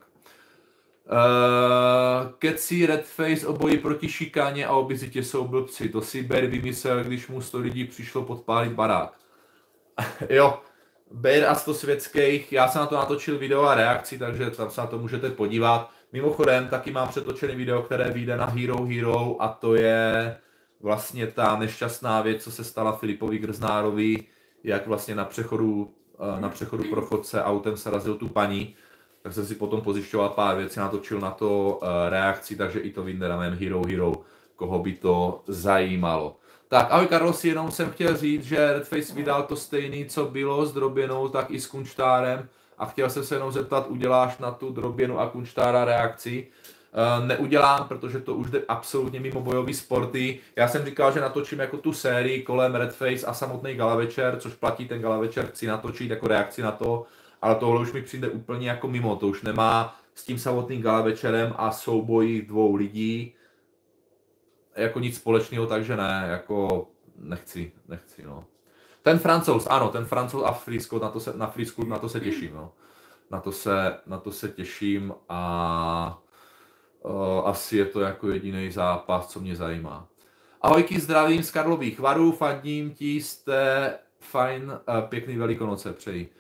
Speaker 2: Keci, Redface o boji proti šikáně a obezitě jsou blbci. To si Bear vymyslel, když mu 100 lidí přišlo podpálit barák. Jo, Bear a 100 světských, já jsem na to natočil video a reakci, takže tam se na to můžete podívat. Mimochodem, taky mám přetočený video, které vyjde na Hero Hero a to je vlastně ta nešťastná věc, co se stala Filipovi Grznárovi, jak vlastně na přechodu pro chodce autem se razil tu paní. Tak jsem si potom pozjišťoval pár věcí, natočil na to reakci, takže i to vyjde na mém Hero Hero, koho by to zajímalo. Tak, ahoj Karlosi, jenom jsem chtěl říct, že Redface vydal to stejný, co bylo s Droběnou, tak i s Kunštárem a chtěl jsem se jenom zeptat, uděláš na tu Droběnu a Kunštára reakci? Neudělám, protože to už jde absolutně mimo bojový sporty. Já jsem říkal, že natočím jako tu sérii kolem Redface a samotný gala večer, což platí, ten gala večer chci natočit jako reakci na to, ale tohle už mi přijde úplně jako mimo, to už nemá s tím samotným gala večerem a souboji dvou lidí jako nic společného, takže ne, jako nechci, no. Ten Francouz, ano, ten Francouz a Frisko, na to se těším, no. Na to se těším a asi je to jako jediný zápas, co mě zajímá. Ahojky, zdravím z Karlových Varů, fandím ti, jste fajn, pěkný Velikonoce přeji.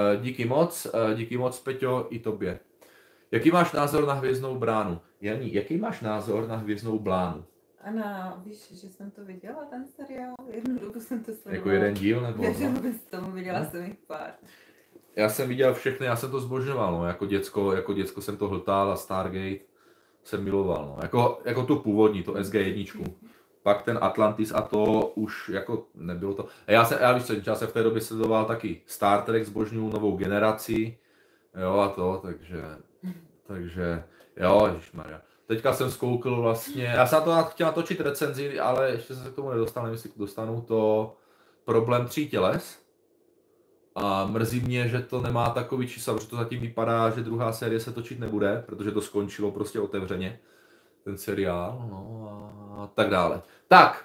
Speaker 2: Díky moc, Peťo, i tobě. Jaký máš názor na Hvězdnou bránu? Janí, jaký máš názor na Hvězdnou bránu?
Speaker 1: Ana, víš, že jsem to viděla, ten seriál? Jednu dobu jsem to sledovala.
Speaker 2: Jako jeden díl nebo?
Speaker 1: Takže bys tomu viděla jsem jich pár.
Speaker 2: Já jsem viděl všechny, já jsem to zbožňoval, no. Jako děcko jsem to hltal a Stargate jsem miloval, no. Jako tu původní, to SG1. Pak ten Atlantis a to už jako nebylo to. Já jsem v té době sledoval taky Star Trek, zbožňuju novou generaci, jo a to, takže jo, ježišmarja. Teďka jsem zkoukl vlastně, já jsem na to chtěl natočit recenzi, ale ještě jsem se k tomu nedostal, nevím, jestli dostanu to Problém 3 těles. A mrzí mě, že to nemá takový číslo, protože to zatím vypadá, že druhá série se točit nebude, protože to skončilo prostě otevřeně, ten seriál, no a tak dále. Tak,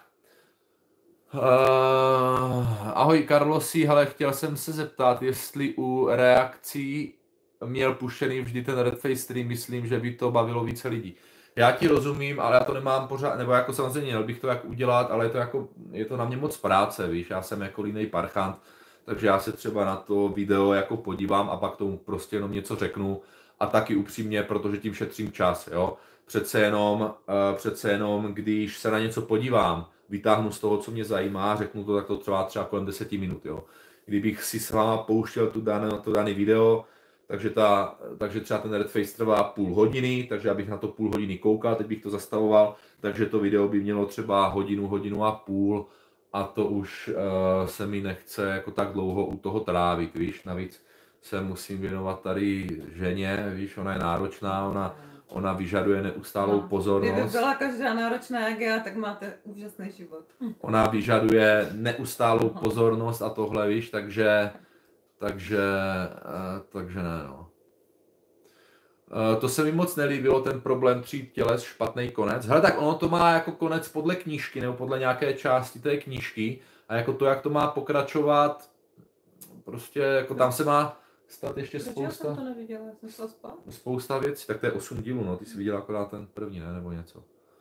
Speaker 2: ahoj Karlosi, hele, chtěl jsem se zeptat, jestli u reakcí měl pušený vždy ten Redface stream, myslím, že by to bavilo více lidí. Já ti rozumím, ale já to nemám pořád, nebo jako samozřejmě měl bych to jak udělat, ale je to na mě moc práce, víš, já jsem jako línej parchant, takže já se třeba na to video jako podívám a pak tomu prostě jenom něco řeknu a taky upřímně, protože tím šetřím čas, jo. Přece jenom, když se na něco podívám, vytáhnu z toho, co mě zajímá, řeknu to, tak to trvá třeba kolem 10 minut, jo. Kdybych si s váma pouštěl to dané video, takže třeba ten Redface trvá půl hodiny, takže abych na to půl hodiny koukal, teď bych to zastavoval, takže to video by mělo třeba hodinu a půl a to už se mi nechce jako tak dlouho u toho trávit, víš, navíc se musím věnovat tady ženě, víš, ona je náročná, ona vyžaduje neustálou pozornost.
Speaker 1: Kdyby byla každá náročná jak já, tak máte úžasný život.
Speaker 2: Ona vyžaduje neustálou pozornost a tohle, víš, takže ne, no. To se mi moc nelíbilo, ten Problém 3 těles, špatný konec. Hele, tak ono to má jako konec podle knížky, nebo podle nějaké části té knížky a jako to, jak to má pokračovat, prostě jako tam se má stát ještě spousta...
Speaker 1: Já jsem to neviděla, jsem šla spát.
Speaker 2: Spousta věcí, tak to je 8 dílů, no, ty jsi viděla akorát ten první, ne, nebo něco.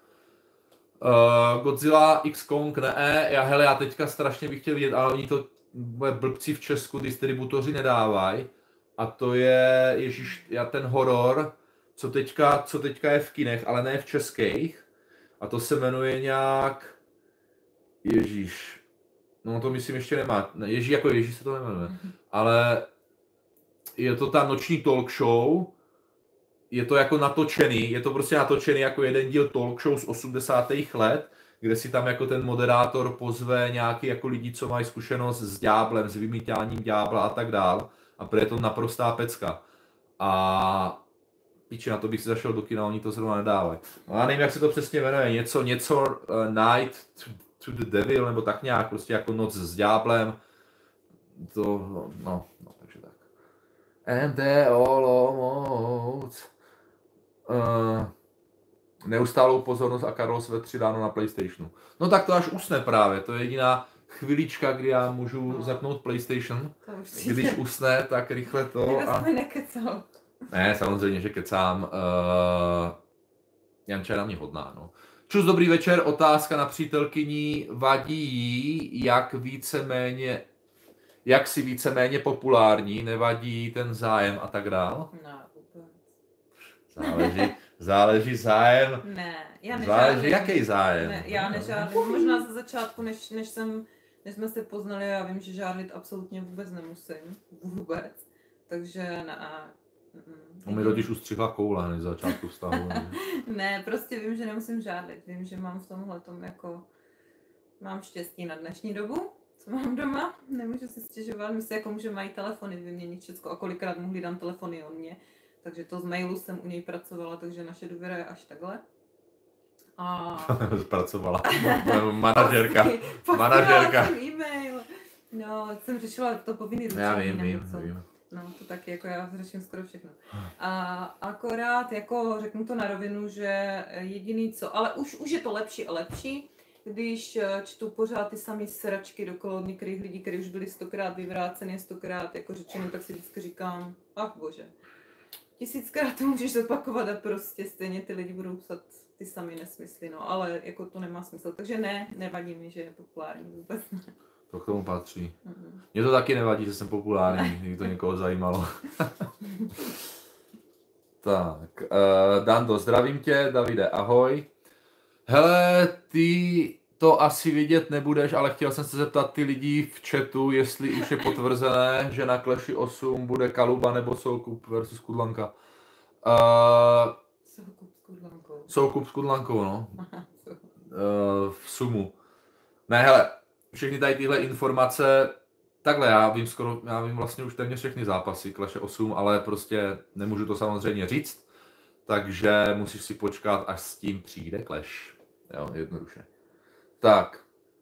Speaker 2: Godzilla X Kong, ne, já teďka strašně bych chtěl vidět, ale oni to blbci v Česku distributoři nedávají a to je, ježíš, ten horor, co teďka je v kinech, ale ne v českých. A to se jmenuje nějak, ježíš, no to myslím ještě nemá, Ježíš se to nemenuje, ale je to ta noční talk show, je to jako natočený, je to prostě natočený jako jeden díl talk show z 80. let, kde si tam jako ten moderátor pozve nějaký jako lidi, co mají zkušenost s ďáblem, s vymítáním ďábla a tak dál. A pro je to naprostá pecka. A píči, na to bych si zašel do kina, oni to zrovna nedávají. No, já nevím, jak se to přesně jmenuje, něco Night to the Devil, nebo tak nějak, prostě jako noc s ďáblem. To, no, takže tak. And they almost. Neustálou pozornost a Carlos ve 3 ráno na PlayStationu. No tak to až usne právě, to je jediná chvilička, kdy já můžu zapnout PlayStation. Když usne, tak rychle to.
Speaker 1: A... nekecal.
Speaker 2: Ne, samozřejmě, že kecám. Janča je na mě hodná, no. Čus, dobrý večer, otázka na přítelkyni. Vadí jí, jak si víceméně populární, nevadí ten zájem a tak dál?
Speaker 1: No, úplně.
Speaker 2: Záleží zájem.
Speaker 1: Ne, já nežádlím.
Speaker 2: Záleží jaký zájem.
Speaker 1: Ne, já nežádlím. Možná ze začátku, než jsme se poznali, já vím, že žádlit absolutně vůbec nemusím. Vůbec. Takže ne.
Speaker 2: Mi totiž ustřihla koule než začátku vztahu.
Speaker 1: Ne, prostě vím, že nemusím žádlit. Vím, že mám v tomhletom jako... Mám štěstí na dnešní dobu, co mám doma. Nemůžu si stěžovat. My si jako můžeme mají telefony vyměnit všecko a kolikrát mohli dám telefony od mě. Takže to z mailu jsem u něj pracovala, takže naše důvěra je až takhle. A...
Speaker 2: Pracovala. Manažerka.
Speaker 1: Manažerka. E-mail. No, jsem řešila to povinný ručení.
Speaker 2: Já vím.
Speaker 1: No, to taky, jako já řeším skoro všechno. A akorát, jako řeknu to na rovinu, že jediný co, ale už je to lepší a lepší, když čtu pořád ty samý sračky dokola od některých lidí, kteří už byli 100krát vyvráceny, 100krát jako řečeno, tak si vždycky říkám, ach bože. 1000krát to můžeš zopakovat a prostě stejně ty lidi budou psat ty samé nesmysly, no, ale jako to nemá smysl, takže nevadí mi, že je populární vůbec.
Speaker 2: To k tomu patří. Mně to taky nevadí, že jsem populární, kdyby to někoho zajímalo. Tak, Dando, zdravím tě, Davide, ahoj. Hele, ty to asi vidět nebudeš, ale chtěl jsem se zeptat ty lidí v chatu, jestli už je potvrzené, že na Clashi 8 bude Kaluba nebo Soukup versus Kudlanka.
Speaker 1: Soukup s Kudlankou.
Speaker 2: Soukup s Kudlankou, no. V sumu. Ne, hele, všechny tady tyhle informace, takhle, já vím vlastně už téměř všechny zápasy Clash 8, ale prostě nemůžu to samozřejmě říct, takže musíš si počkat, až s tím přijde Clash. Jo, jednoduše. Tak.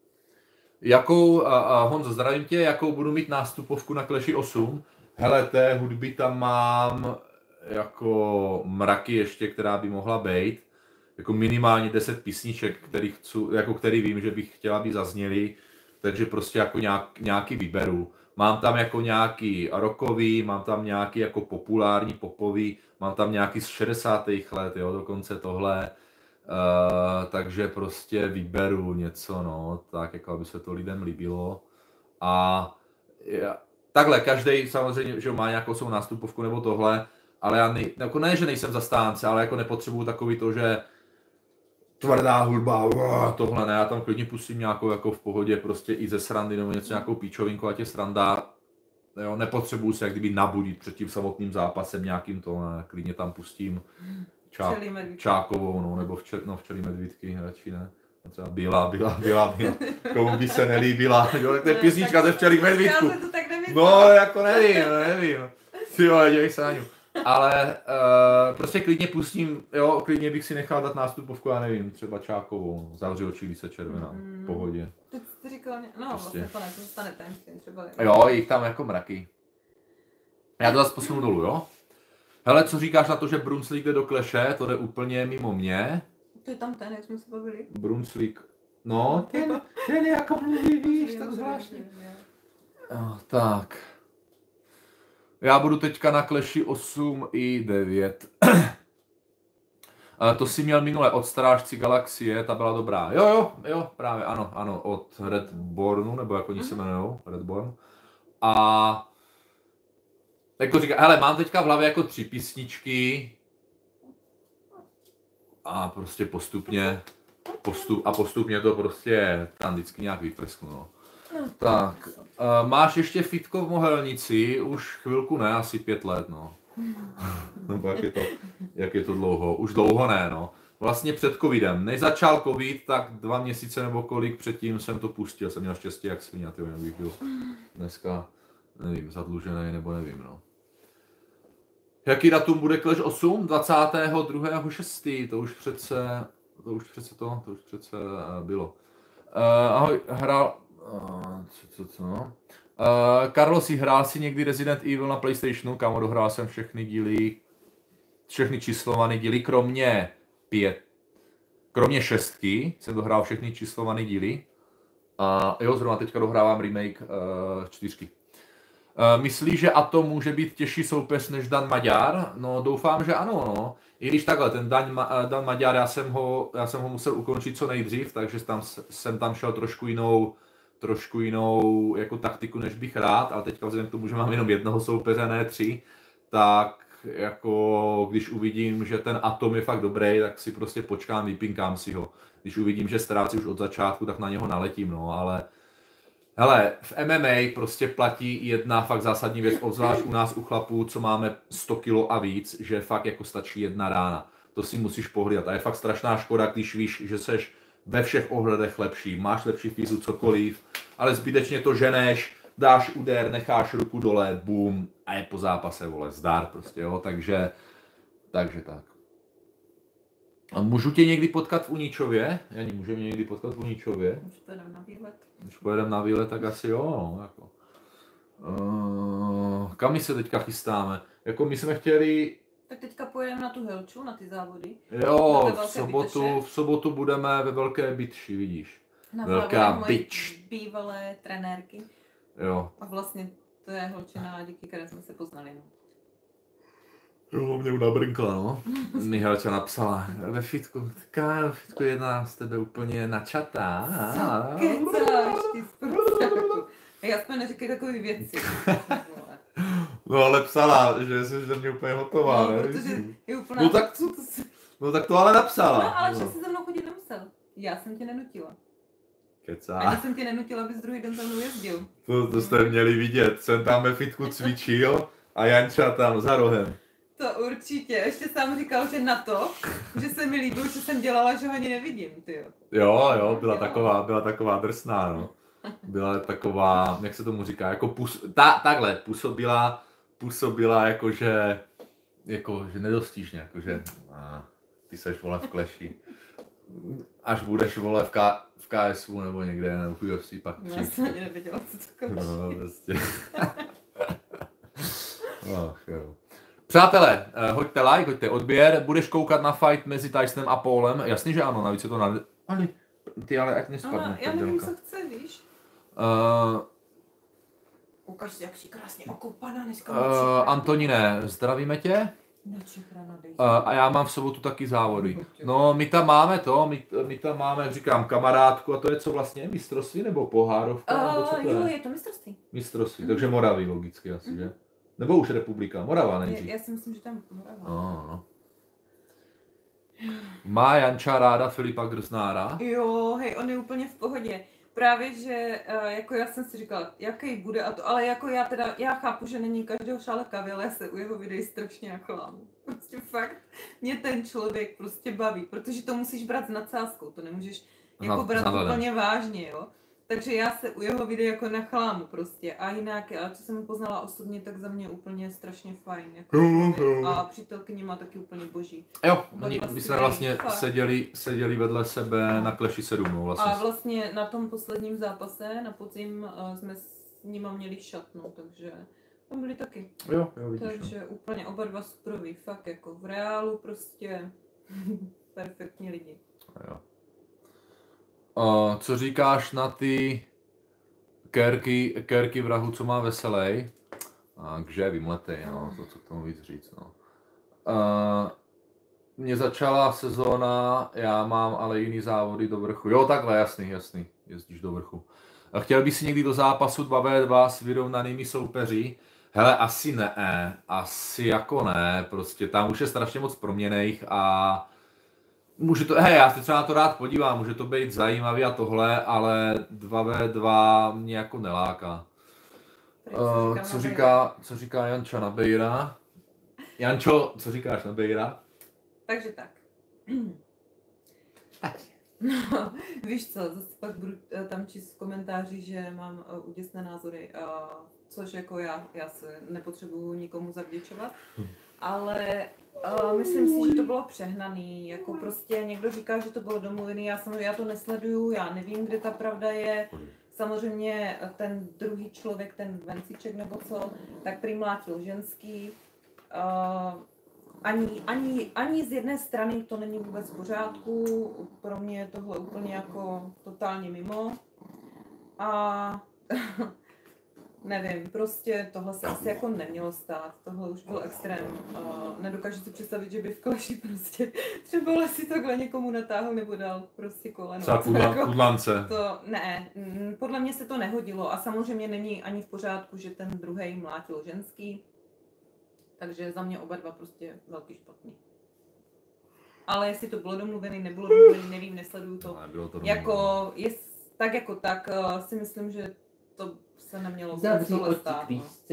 Speaker 2: Honzo, zdravím tě, jakou budu mít nástupovku na Clashi 8? Hele, té hudby tam mám jako mraky ještě, která by mohla být. Jako minimálně 10 písniček, který vím, že bych chtěla, aby zazněly. Takže prostě jako nějaký vyberu. Mám tam jako nějaký rockový, mám tam nějaký jako populární popový, mám tam nějaký z 60. let, jo, dokonce tohle. Takže prostě vyberu něco, no, tak jako aby se to lidem líbilo. A takhle, každý samozřejmě, že má nějakou svou nástupovku nebo tohle, ale já jako ne, že nejsem zastánce, ale jako nepotřebuju takový to, že tvrdá hudba, tohle ne, já tam klidně pustím nějakou jako v pohodě, prostě i ze srandy nebo něco, nějakou píčovinku, ať je sranda, jo, nepotřebuju se jak kdyby nabudit před tím samotným zápasem nějakým to, ne, klidně tam pustím Čákovou, no, nebo včelí medvídky, radši ne. Třeba Bílá, komu by se nelíbila, jo, to je písnička ze včelí medvídku. No, jako nevím. Ty jo, dělej se na ňu. Ale prostě klidně pustím, jo, klidně bych si nechal dát nástupovku, já nevím, třeba Čákovou, Zavři oči, když se červená, v pohodě.
Speaker 1: Ty říkal, no prostě. Vlastně to zůstane tajemstvím třeba.
Speaker 2: Jo, jich tam jako mraky. Já to zase posunu dolů, jo? Hele, co říkáš na to, že Brunswick jde do Clashe, to jde úplně mimo mě.
Speaker 1: To je tam ten, jak jsme se bavili.
Speaker 2: Brunswick, no, ten jako mluví, víš, tak zvláštně. Tak. Já budu teďka na Clashi 8 i 9. To si měl minule od Strážci galaxie, ta byla dobrá. Jo, právě, ano, od Redbornu, nebo jak oni se jmenujou, Redborn. A jako říká, hele, mám teďka v hlavě jako 3 písničky a prostě postupně to prostě tam vždycky nějak vyprsknu, no. Tak, máš ještě fitko v Mohelnici, už chvilku ne, asi 5 let, no. Nebo jak je to dlouho? Už dlouho ne, no. Vlastně před covidem. Než začal covid, tak 2 měsíce nebo kolik předtím jsem to pustil. Jsem měl štěstí jak svině, jinak bych byl dneska, nevím, zadlužený nebo nevím, no. Jaký datum bude Clash 8? 22.6. To už přece bylo. Ahoj, hrál... Co? Carlosi, hrál si někdy Resident Evil na PlayStationu? Kámo, dohrál jsem všechny díly, všechny číslované díly, kromě 6 jsem dohrál všechny číslované díly. A jo, zrovna teďka dohrávám remake 4. Myslíš, že Atom může být těžší soupeř než Dan Maďar? No, doufám, že ano, no. I když takhle, ten Dan Maďar, já jsem ho musel ukončit co nejdřív, takže jsem tam šel trošku jinou jako taktiku, než bych rád, ale teďka vzhledem k tomu, že mám jenom jednoho soupeře, ne 3, tak jako když uvidím, že ten Atom je fakt dobrý, tak si prostě počkám, vypinkám si ho. Když uvidím, že ztrácí už od začátku, tak na něho naletím, no, ale hele, v MMA prostě platí jedna fakt zásadní věc, obzvlášť u nás u chlapů, co máme 100 kg a víc, že fakt jako stačí jedna rána. To si musíš pohlídat a je fakt strašná škoda, když víš, že seš ve všech ohledech lepší, máš lepší fyzu, cokoliv, ale zbytečně to ženeš, dáš úder, necháš ruku dole, bum, a je po zápase, vole, zdar prostě, jo, takže tak. A můžu tě někdy potkat v Uničově? Jani, můžeme někdy potkat v Uničově?
Speaker 1: Už pojedeme na výlet.
Speaker 2: Když pojedeme na výlet, tak asi jo, no, jako. Kam my se teďka chystáme? Jako my jsme chtěli...
Speaker 1: Tak teďka pojedeme na tu Helču, na ty závody.
Speaker 2: Jo, v sobotu budeme ve Velké Bytši, vidíš.
Speaker 1: Na
Speaker 2: Velká Byč.
Speaker 1: Bývalé trenérky.
Speaker 2: Jo.
Speaker 1: A vlastně to je holčina, díky které jsme se poznali, no.
Speaker 2: Jo, mě nabrnkla, no. Mihalča napsala, ve fitku, taká fitku jedna z tebe úplně načatá.
Speaker 1: Co kecáš, ty zprostředku. Já jsme neříkej takový věci.
Speaker 2: No ale psala, že jsi ze mě úplně hotová,
Speaker 1: no,
Speaker 2: ne?
Speaker 1: Protože je úplná...
Speaker 2: No tak to ale napsala.
Speaker 1: No ale že jsi se mnou chodit nemusel. Já jsem tě nenutila.
Speaker 2: Kecá.
Speaker 1: Ani jsem tě nenutila, abys druhý den za mnou jezdil.
Speaker 2: To jste měli vidět. Jsem tam ve fitku cvičil a Janča tam za rohem.
Speaker 1: To určitě. Ještě sám říkal, že na to, že se mi líbilo, že jsem dělala, že ho ani nevidím, tyjo.
Speaker 2: Jo, byla taková drsná, no. Byla taková, jak se tomu říká, jako takhle, působila jakože nedostížně, jakože ty seš, vole, v Clashi. Až budeš, vole, v KSU nebo někde, nebo v UFC pak
Speaker 1: přijď. Já jsem ani nevěděla, co to Clashi.
Speaker 2: No, prostě. Jo. Přátelé, hoďte like, hoďte odběr, budeš koukat na fight mezi Tysonem a Paulem, jasně, že ano, navíc je to na... Ale ať nespadne.
Speaker 1: No, já nevím, co chce, víš? Ukaž si, jak jsi krásně okoupaná dneska.
Speaker 2: Antonine, zdravíme tě. A já mám v sobotu taky závody. No, my tam máme my tam máme, jak říkám, kamarádku, a to je co vlastně, mistrovství nebo pohárovka? Nebo co to
Speaker 1: jo, je to mistrovství.
Speaker 2: Mistrovství, takže Moraví logicky asi, že? Nebo už republika, Morava nejdřív.
Speaker 1: Já si myslím, že tam Morava.
Speaker 2: No. Má Janča ráda Filipa Grznára?
Speaker 1: Jo, hej, on je úplně v pohodě. Právě, že jako já jsem si říkala, jaký bude a to, ale jako já chápu, že není každého šále kávy, ale já se u jeho videí strašně jako lámu. Prostě fakt, mě ten člověk prostě baví, protože to musíš brát s nadsázkou, to nemůžeš jako brát úplně vážně, jo. Takže já se u jeho videí jako nachlámu prostě a jinak, a co jsem ho poznala osobně, tak za mě úplně strašně fajn. Jako a přítelkyně má taky úplně boží.
Speaker 2: Jo, my jsme vlastně seděli vedle sebe na Clashi 7. No, vlastně.
Speaker 1: A vlastně na tom posledním zápase, na podzim, jsme s nima měli šatnu, takže tam byli taky.
Speaker 2: Jo, vidíš.
Speaker 1: Takže úplně oba dva superoví, fakt jako v reálu prostě perfektní lidi.
Speaker 2: Jo. Co říkáš na ty Kerky vrahu, co má veselej? Takže vymletej, no, to co k tomu víc říct, no. Mně začala sezóna, já mám ale jiný závody do vrchu. Jo, takhle, jasný, jezdíš do vrchu. Chtěl bych si někdy do zápasu 2v2 s vyrovnanými soupeři? Hele, asi ne, asi jako ne, prostě tam už je strašně moc proměnejch a může to, hej, já se třeba na to rád podívám, může to být zajímavý a tohle, ale 2v2 mě jako neláká. Co říká Janča na Bejra? Jančo, co říkáš na Bejra?
Speaker 1: Takže tak. No, víš co, zase pak budu tam číst v komentáři, že mám úděsné názory, což jako já se nepotřebuju nikomu zavděčovat, ale myslím si, že to bylo přehnaný, jako prostě někdo říká, že to bylo domluvený, já to nesleduju, já nevím, kde ta pravda je, samozřejmě ten druhý člověk, ten Vencíček nebo co, tak prý mlátil ženský, ani z jedné strany to není vůbec v pořádku, pro mě je tohle úplně jako totálně mimo a nevím, prostě tohle se asi jako nemělo stát, tohle už byl extrém, nedokážu si představit, že by v Clashi prostě třeba si takhle někomu natáhl nebo dal prostě koleno.
Speaker 2: Kudlance.
Speaker 1: To ne, podle mě se to nehodilo a samozřejmě není ani v pořádku, že ten druhej mlátil ženský. Takže za mě oba dva prostě velký špatný. Ale jestli to bylo domluvený, nebylo domluvený, nevím, nesleduju to. Jako, tak si myslím, že to se nemělo tohle stát.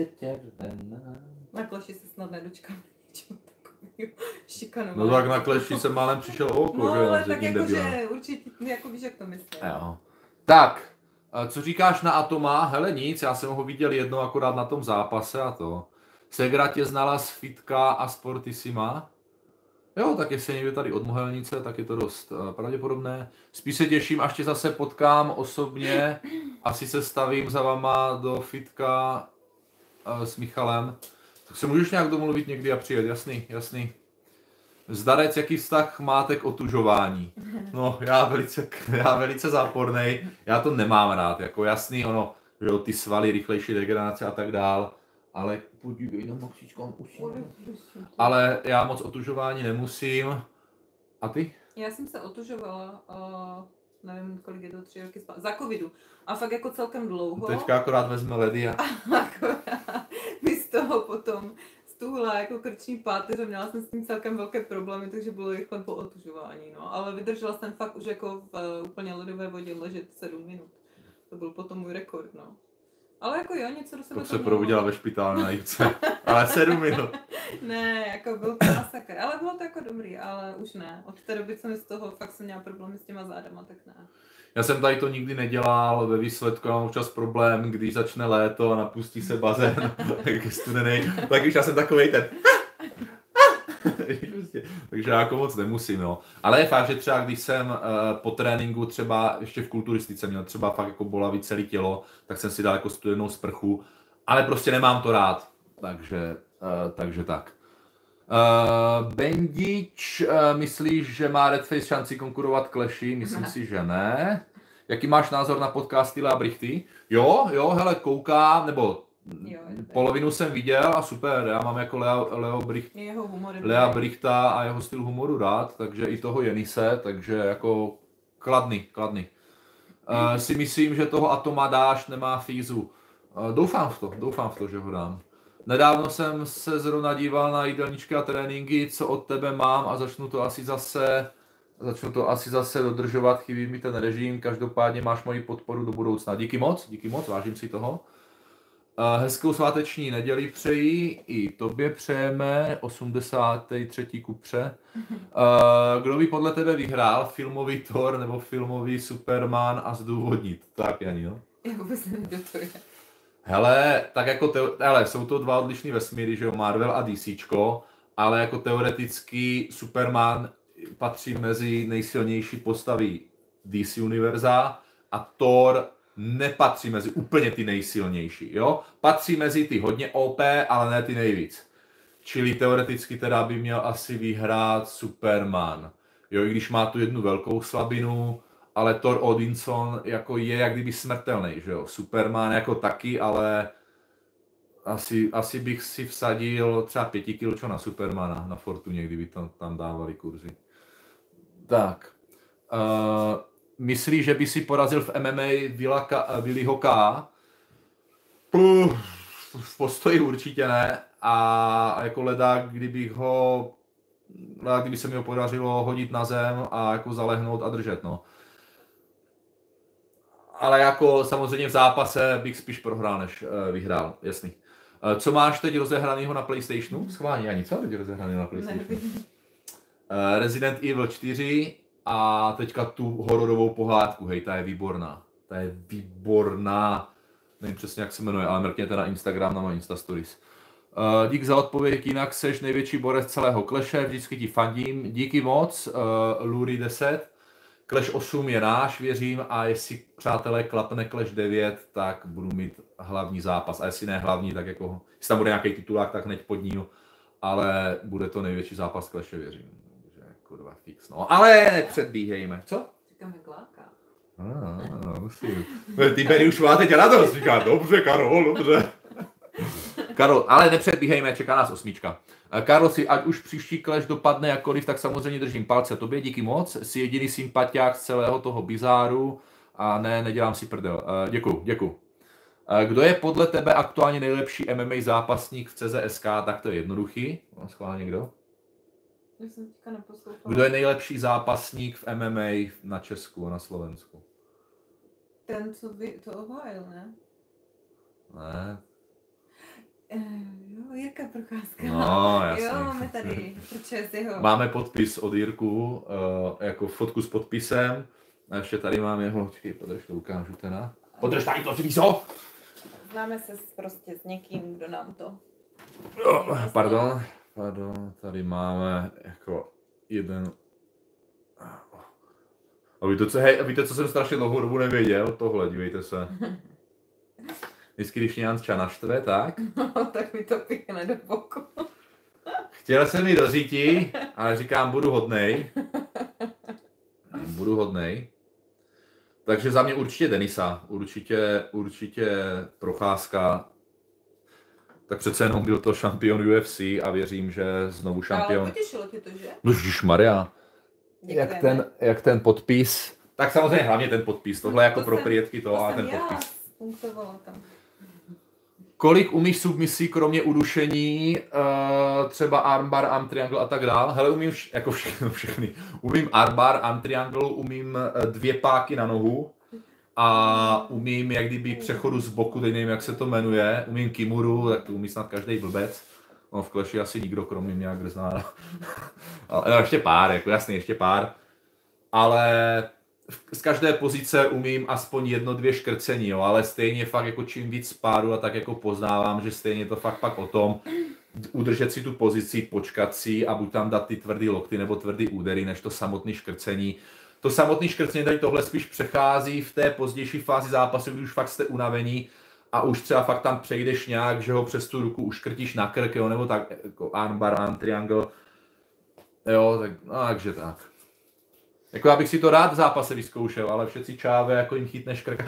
Speaker 1: Na Clashi se snad nedočkám něčeho takového šikanování.
Speaker 2: No tak na Clashi jsem málem přišel o oko,
Speaker 1: no,
Speaker 2: že?
Speaker 1: Ale tak jakože určitě, jako víš, jak to myslím.
Speaker 2: Jo. Tak, co říkáš na Atoma? Hele nic, já jsem ho viděl jednou akorát na tom zápase a to. Segra tě znala z Fitka a Sportissima. Jo, tak jestli někde tady od Mohelnice, tak je to dost pravděpodobné. Spíš se těším, až tě zase potkám osobně. Asi se stavím za vama do Fitka s Michalem. Tak se můžeš nějak domluvit někdy a přijet, jasný. Zdarec, jaký vztah máte k otužování? No, já velice zápornej. Já to nemám rád, jako jasný, ono, jo, ty svaly, rychlejší degenerace a tak dál. Ale podívej na Maxíčko, ale já moc otužování nemusím. A ty?
Speaker 1: Já jsem se otužovala, nevím, kolik je to, 3 roky zpátky, za covidu. A fakt jako celkem dlouho.
Speaker 2: Teďka akorát vezme ledy a...
Speaker 1: My z toho potom stuhla jako krční páteř a měla jsem s tím celkem velké problémy, takže bylo rychle po otužování, no. Ale vydržela jsem fakt už jako v úplně ledové vodě ležet 7 minut. To byl potom můj rekord, no. Ale jako jo, něco do sebe
Speaker 2: to se provodila ve špitále na Jivce. Ale 7 minut.
Speaker 1: Ne, jako byl to masakr. Ale bylo to jako dobrý, ale už ne. Od té doby jsem z toho fakt jsem měla problémy s těma zádama, tak ne.
Speaker 2: Já jsem tady to nikdy nedělal, ve výsledku mám občas problém, když začne léto a napustí se bazén, tak je studený. Tak už já jsem takovej ten... Takže já jako moc nemusím, no. Ale je fakt, že třeba když jsem po tréninku třeba ještě v kulturistice měl třeba fakt jako bolavý celé tělo, tak jsem si dal jako studenou sprchu, ale prostě nemám to rád, takže tak. Bendič, myslíš, že má Redface šanci konkurovat Clashi? Myslím si, že ne. Jaký máš názor na podcasty Lea Brichty? Jo, hele, koukám, nebo polovinu jsem viděl a super, já mám jako Lea Brichta a jeho styl humoru rád, takže i toho Jenise, takže jako kladný. Si myslím, že toho Atoma dáš, nemá fízu. Doufám v to, že ho dám. Nedávno jsem se zrovna díval na jídelníčky a tréninky, co od tebe mám a začnu to asi zase dodržovat, chybí mi ten režim, každopádně máš moji podporu do budoucna. Díky moc, vážím si toho. Hezkou sváteční neděli přeji, i tobě přejeme, 83. kupře. Kdo by podle tebe vyhrál, filmový Thor nebo filmový Superman a zdůvodnit? Tak, Jani, jo?
Speaker 1: Já vůbec nevím, kdo to je.
Speaker 2: Hele, tak jako jsou to dva odlišný vesmíry, že jo, Marvel a DCčko, ale jako teoreticky Superman patří mezi nejsilnější postavy DC univerza a Thor nepatří mezi úplně ty nejsilnější, jo? Patří mezi ty hodně OP, ale ne ty nejvíc. Čili teoreticky teda by měl asi vyhrát Superman. Jo, i když má tu jednu velkou slabinu, ale Thor Odinson jako je jak kdyby smrtelný, že jo? Superman jako taky, ale asi bych si vsadil třeba 5 kg na Supermana na Fortuně, kdyby tam dávali kurzy. Tak. Myslíš, že by si porazil v MMA Willyho K? v postoji určitě ne a jako kdyby se mi ho podařilo hodit na zem a jako zalehnout a držet, no. Ale jako samozřejmě v zápase bych spíš prohrál, než vyhrál, jasný. Co máš teď rozehranýho na PlayStationu? Schválně ani co teď rozehranýho na PlayStationu? Resident Evil 4 a teďka tu hororovou pohádku, hej, ta je výborná. Nevím přesně, jak se jmenuje, ale mrkněte na Instagram, na moje Insta Stories. Dík za odpověď, jinak seš největší borec celého Clashe, vždycky ti fandím. Díky moc, Luri 10. Clash 8 je náš, věřím, a jestli, přátelé, klapne Clash 9, tak budu mít hlavní zápas. A jestli ne hlavní, tak jako, jestli tam bude nějaký titulák, tak hned pod ní, ale bude to největší zápas Clashe, věřím. Takže kurva fix, no. Ale nepředbíhejme. Co?
Speaker 1: Říkáme Gláka.
Speaker 2: Musím. Ty Benny už má teď radost, říká, dobře, Karol, dobře. Karol, ale nepředbíhejme, čeká nás 8. Karol, si ať už příští Clash dopadne jakkoliv, tak samozřejmě držím palce tobě, díky moc. Jsi jediný sympatiák z celého toho bizáru a nedělám si prdel. Děkuju. Kdo je podle tebe aktuálně nejlepší MMA zápasník v CZSK, tak to je jednoduchý. Schválně kdo? Kdo je nejlepší zápasník v MMA na Česku a na Slovensku?
Speaker 1: Ten, co by to obhájil, ne?
Speaker 2: Ne.
Speaker 1: Jo, Jirka Procházka.
Speaker 2: No, jasně.
Speaker 1: Jo, máme tady jeho.
Speaker 2: Máme podpis od Jirku, jako fotku s podpisem. A ještě tady mám jeho, počkej, podrž to ukážu teda. Podrž tady to, co?
Speaker 1: Známe se prostě s někým, kdo nám to...
Speaker 2: Pardon, tady máme jako jeden... A víte, co jsem strašně dlouhou dobu nevěděl? Tohle, dívejte se. Vždycky, když mě Janča naštve, tak?
Speaker 1: No, tak mi to pěkne do boku.
Speaker 2: Chtěl jsem mi do řítí, ale říkám, budu hodnej. Takže za mě určitě Denisa, určitě Procházka. Tak přece jenom byl to šampion UFC a věřím, že znovu šampion.
Speaker 1: Ale potěšilo tě to, že?
Speaker 2: Ježišmarja. Jak ten podpis. Tak samozřejmě hlavně ten podpis. Tohle jako pro prijetky to a ten podpis.
Speaker 1: Tam.
Speaker 2: Kolik umíš submisí, kromě udušení, třeba armbar, arm triangle a tak dál? Hele, umím jako všechny. Umím armbar, arm triangle, umím 2 páky na nohu a umím jak kdyby přechodu z boku, teď nevím, jak se to jmenuje. Umím kimuru, tak to umí snad každý blbec. No, v Clashi asi nikdo, kromě mě, jak Grznára. No, ještě pár, jako jasně, ještě pár. Ale z každé pozice umím aspoň 1-2 škrcení, jo, ale stejně fakt jako čím víc spáru a tak jako poznávám, že stejně to fakt pak o tom udržet si tu pozici, počkat si a buď tam dát ty tvrdý lokty nebo tvrdý údery, než to samotné škrcení. To samotné škrcení tady tohle spíš přechází v té pozdější fázi zápasu, kdy už fakt jste unavení a už třeba fakt tam přejdeš nějak, že ho přes tu ruku uškrtíš na krk, jo, nebo tak jako armbar, arm triangle, jo, tak, no, takže tak. Jako já bych si to rád v zápase vyzkoušel, ale všetci čáve, jako jim chytneš krka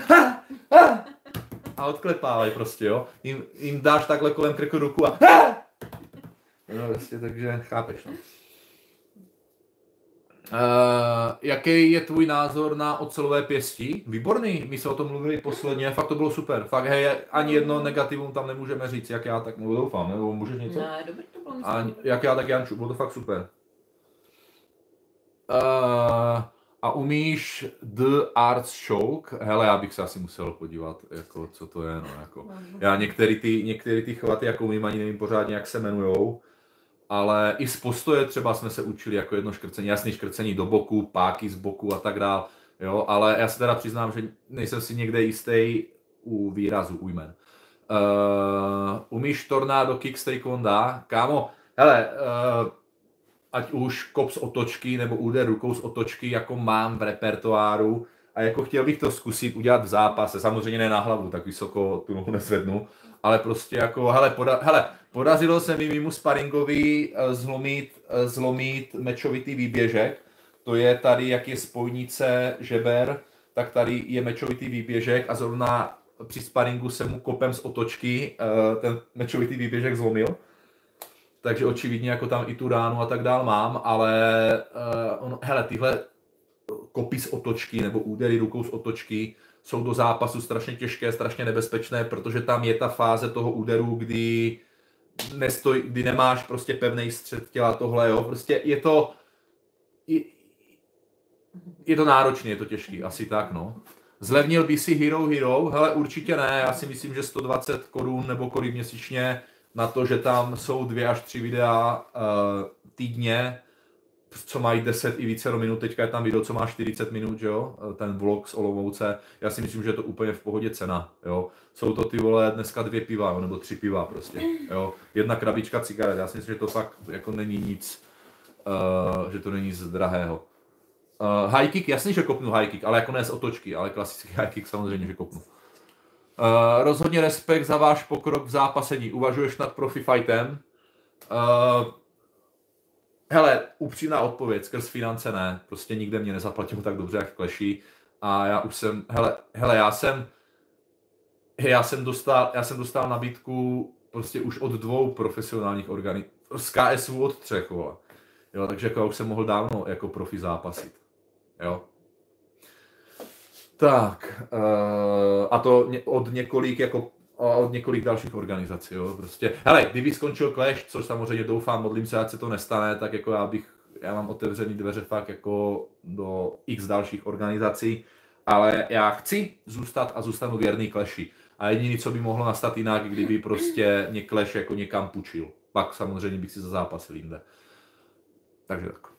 Speaker 2: a odklepávají prostě, jo. Jim dáš takhle kolem krku ruku a no, vlastně, takže chápeš, no. Jaký je tvůj názor na ocelové pěstí? Výborný, my jsme o tom mluvili posledně, fakt to bylo super. Fakt hej, ani jedno negativum tam nemůžeme říct, jak já, tak doufám, nebo můžeš něco?
Speaker 1: Ne, dobrý to bylo.
Speaker 2: Jak já, tak Janču, bylo to fakt super. A umíš The Arts Choke? Hele, já bych se asi musel podívat, jako, co to je, no, jako. Já některé ty chvaty, jako umím, ani nevím pořádně, jak se jmenujou, ale i z postoje třeba jsme se učili jako jedno škrcení, jasný škrcení do boku, páky z boku a tak dál, jo, ale já se teda přiznám, že nejsem si někde jistý u výrazu, u jmen. Umíš tornádo kick z taekwonda? Kámo, hele, ať už kop z otočky nebo úder rukou z otočky, jako mám v repertoáru a jako chtěl bych to zkusit udělat v zápase, samozřejmě ne na hlavu, tak vysoko tu nohu nezvednu, ale prostě jako, podařilo se mi mimo sparingovi zlomit mečovitý výběžek, to je tady, jak je spojnice žeber, tak tady je mečovitý výběžek a zrovna při sparingu jsem mu kopem z otočky ten mečovitý výběžek zlomil. Takže očividně jako tam i tu ránu a tak dál mám, ale hele, kopy z otočky nebo údery rukou z otočky jsou do zápasu strašně těžké, strašně nebezpečné, protože tam je ta fáze toho úderu, kdy nemáš prostě pevný střed těla, tohle, jo, prostě je to náročné, je to těžký, asi tak, no. Zlevnil by si Hero? Hele, určitě ne, já si myslím, že 120 korun nebo kolik měsíčně na to, že tam jsou 2 až 3 videa týdně, co mají 10 i více minut, teďka je tam video, co má 40 minut, že jo, ten vlog z Olomouce, já si myslím, že je to úplně v pohodě cena, jo. Jsou to ty vole dneska 2 piva, nebo 3 piva prostě, jo. 1 krabička cigaret, já si myslím, že to fakt jako není nic, že to není nic drahého. High kick, jasně, že kopnu high kick, ale jako ne z otočky, ale klasický high kick samozřejmě, že kopnu. Rozhodně respekt za váš pokrok v zápasení. Uvažuješ nad profi fightem? Hele, upřímná odpověď, skrz finance ne. Prostě nikde mě nezaplatil tak dobře, jak v Clashi. A já už jsem, já jsem dostal nabídku prostě už od 2 profesionálních organizací. Z KSU od 3, vole. Jo, takže jako já už jsem mohl dávno jako profi zápasit. Jo. Tak, a to od několik dalších organizací, jo, prostě. Hele, kdyby skončil Clash, což samozřejmě doufám, modlím se, ať se to nestane, tak jako já mám otevřený dveře fakt jako do x dalších organizací, ale já chci zůstat a zůstanu věrný Clashi. A jediné, co by mohlo nastat jinak, kdyby prostě mě Clash jako někam půjčil. Pak samozřejmě bych si zazápasil jinde. Takže tak.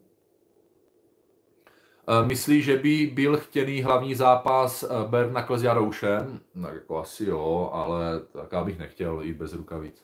Speaker 2: Myslíš, že by byl chtěný hlavní zápas Bare Knuckle s Jaroušem? No, jako asi jo, ale tak já bych nechtěl jít bez rukavic.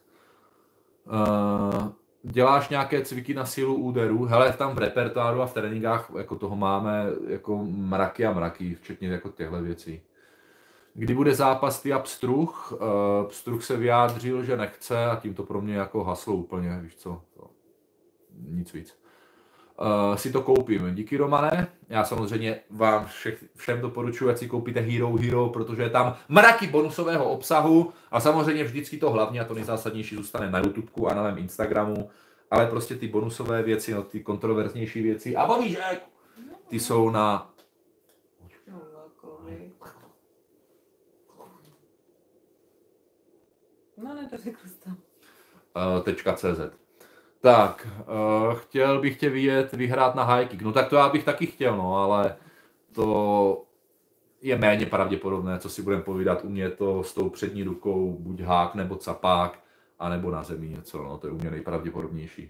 Speaker 2: Děláš nějaké cviky na sílu úderu? Hele, tam v repertoáru a v tréninkách jako toho máme jako mraky a mraky, včetně jako těchto věcí. Kdy bude zápas ty a Pstruh? Pstruh se vyjádřil, že nechce a tím to pro mě jako haslo úplně, víš co? Nic víc. Si to koupím. Díky, Romane. Já samozřejmě vám všem doporučuji, ať si koupíte Hero, protože je tam mraky bonusového obsahu a samozřejmě vždycky to hlavně a to nejzásadnější zůstane na YouTubeku a na mém Instagramu, ale prostě ty bonusové věci, no, ty kontroverznější věci a Bobížek, ty jsou na .cz. Tak, chtěl bych tě vyhrát na high kick. No tak to já bych taky chtěl, no, ale to je méně pravděpodobné, co si budeme povídat. U mě to s tou přední rukou buď hák nebo capák, anebo na zemi něco, no, to je u mě nejpravděpodobnější.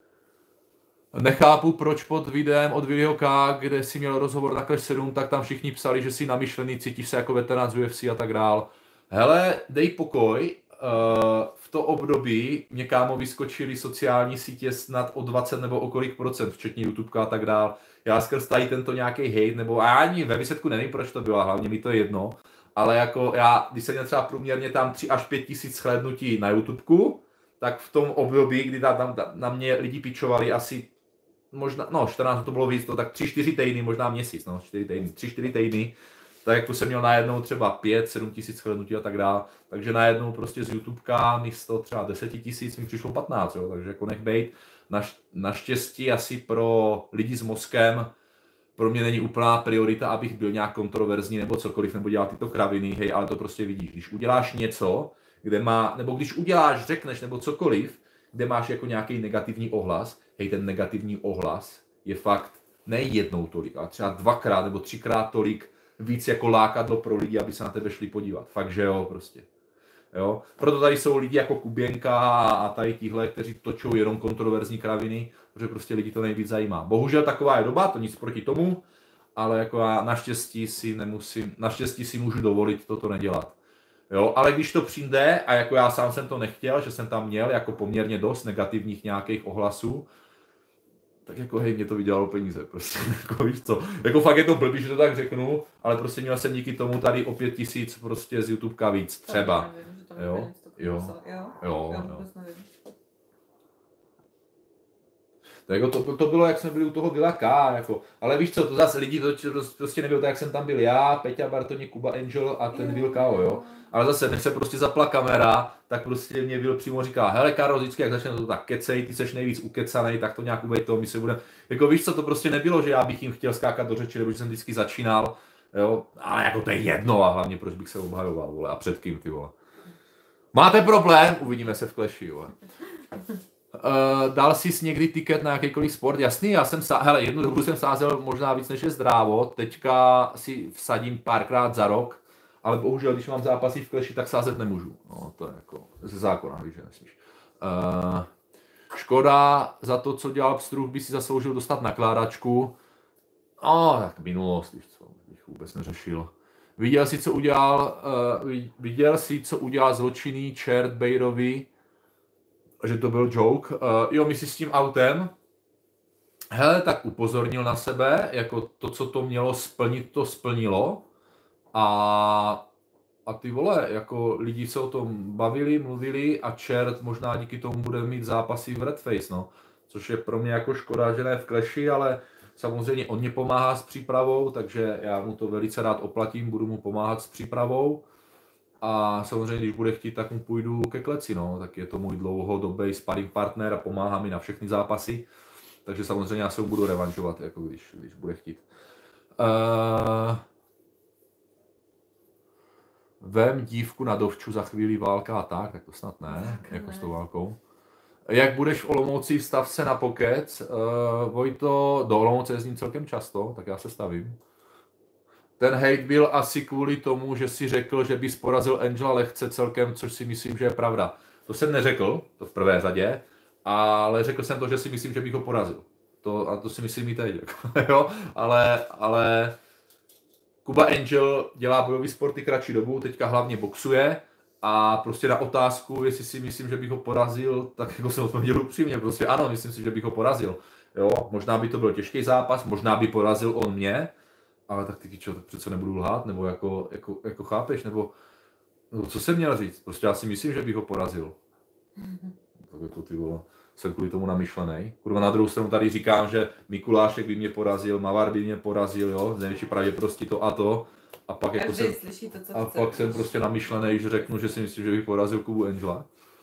Speaker 2: Nechápu, proč pod videem od Willyho K, kde si měl rozhovor na Clash 7, tak tam všichni psali, že jsi namyšlený, cítíš se jako veterán z UFC a tak dál. Hele, dej pokoj. V to období mě, kámo, vyskočily sociální sítě snad o 20 nebo o kolik procent, včetně YouTubeka a tak dál. Já skrz tady tento nějaký hate, nebo ani ve výsledku nevím, proč to bylo, hlavně mi to je jedno, ale jako já, když jsem měl třeba průměrně tam 3 až 5 tisíc shlédnutí na YouTubeku, tak v tom období, kdy tam na mě lidi pičovali asi možná, no 14 to bylo víc, to tak 3-4 týdny, možná měsíc, no 3-4 týdny, tak jako jsem měl najednou třeba 5-7 tisíc shlédnutí a tak dále, takže najednou prostě z YouTubeka místo třeba 10 tisíc mi přišlo 15, jo, takže jako nech bejt. Naštěstí asi pro lidi s mozkem pro mě není úplná priorita, abych byl nějak kontroverzní nebo cokoliv, nebo dělat tyto kraviny, hej, ale to prostě vidíš. Když uděláš něco, kde nebo když uděláš, řekneš nebo cokoliv, kde máš jako nějaký negativní ohlas, hej, ten negativní ohlas je fakt ne jednou tolik, ale třeba 2x nebo 3x tolik víc jako lákadlo pro lidi, aby se na tebe šli podívat. Fakt, že jo, prostě. Jo? Proto tady jsou lidi jako Kuběnka a tady tihle, kteří točou jenom kontroverzní kraviny, protože prostě lidi to nejvíc zajímá. Bohužel taková je doba, to nic proti tomu, ale jako já naštěstí si můžu dovolit toto nedělat. Jo? Ale když to přijde, a jako já sám jsem to nechtěl, že jsem tam měl jako poměrně dost negativních nějakých ohlasů, tak jako hej, mě to vydělalo peníze, prostě, jako víš co, jako fakt je to blbý, že to tak řeknu, ale prostě měl jsem díky tomu tady o 5 tisíc prostě z YouTubeka víc, třeba, jo. Tak jako to bylo, jak jsme byli u toho Dilla K, jako. Ale víš co, to zase lidi to prostě nebylo tak, jak jsem tam byl já, Peťa Bartoně, Kuba Angel a ten Will K, jo. Ale zase, než se prostě zapla kamera, tak prostě mě Will přímo říká, hele Karol, vždycky jak začne to tak kecej, ty seš nejvíc ukecanej, tak to nějak ubej to, my se budeme, jako víš co, to prostě nebylo, že já bych jim chtěl skákat do řeči, nebo že jsem vždycky začínal, jo, ale jako to je jedno a hlavně proč bych se obhajoval, vole, a před kým, ty vole. Máte problém? Uvidíme se v Clashi, vole. Dal jsi někdy tiket na jakýkoliv sport? Jasný, já jsem hele, jednu dobu jsem sázel možná víc než je zdrávo, teďka si vsadím párkrát za rok, ale bohužel, když mám zápasy v Clashi, tak sázet nemůžu. No, to je jako ze zákona, víš, že nesmíš. Škoda, za to, co dělal Pstruh, by si zasloužil dostat nakládačku. Tak minulost, víš co, bych vůbec neřešil. Viděl jsi, co udělal zločinný čert Bejrovi, že to byl joke. Jo, myslíš s tím autem? Hele, tak upozornil na sebe, jako to, co to mělo splnit, to splnilo. A ty vole, jako lidi se o tom bavili, mluvili a čert možná díky tomu bude mít zápasy v Redface, no. Což je pro mě jako škoda, že ne v Clashi, ale samozřejmě on mě pomáhá s přípravou, takže já mu to velice rád oplatím, budu mu pomáhat s přípravou. A samozřejmě, když bude chtít, tak mu půjdu ke kleci, no. Tak je to můj dlouhodobý sparring partner a pomáhá mi na všechny zápasy. Takže samozřejmě já se ho budu revanžovat, jako když bude chtít. Vem dívku na dovču, za chvíli válka a tak to snad ne, tak jako ne. S tou válkou. Jak budeš v Olomouci, stav se na pokec. Vojto, do Olomouce jezdím celkem často, tak já se stavím. Ten hate byl asi kvůli tomu, že si řekl, že bys porazil Angela lehce celkem, což si myslím, že je pravda. To jsem neřekl, to v prvé řadě, ale řekl jsem to, že si myslím, že bych ho porazil. To si myslím i teď, jo? Ale Kuba Angel dělá bojový sporty kratší dobu, teďka hlavně boxuje a prostě na otázku, jestli si myslím, že bych ho porazil, tak jako jsem odpověděl upřímně, prostě ano, myslím si, že bych ho porazil. Jo? Možná by to byl těžký zápas, možná by porazil on mě, ale tak ty čo, tak přece nebudu lhát, nebo jako chápeš, nebo co jsem měl říct, prostě já si myslím, že bych ho porazil. Tak jako ty vole, jsem kvůli tomu namyšlenej. Kurva, na druhou stranu tady říkám, že Mikulášek by mě porazil, Mavar by mě porazil, jo, z největší pravděpodobnosti to a to. A pak jako jsem prostě namyšlenej, že řeknu, že si myslím, že bych porazil Kubu Angela.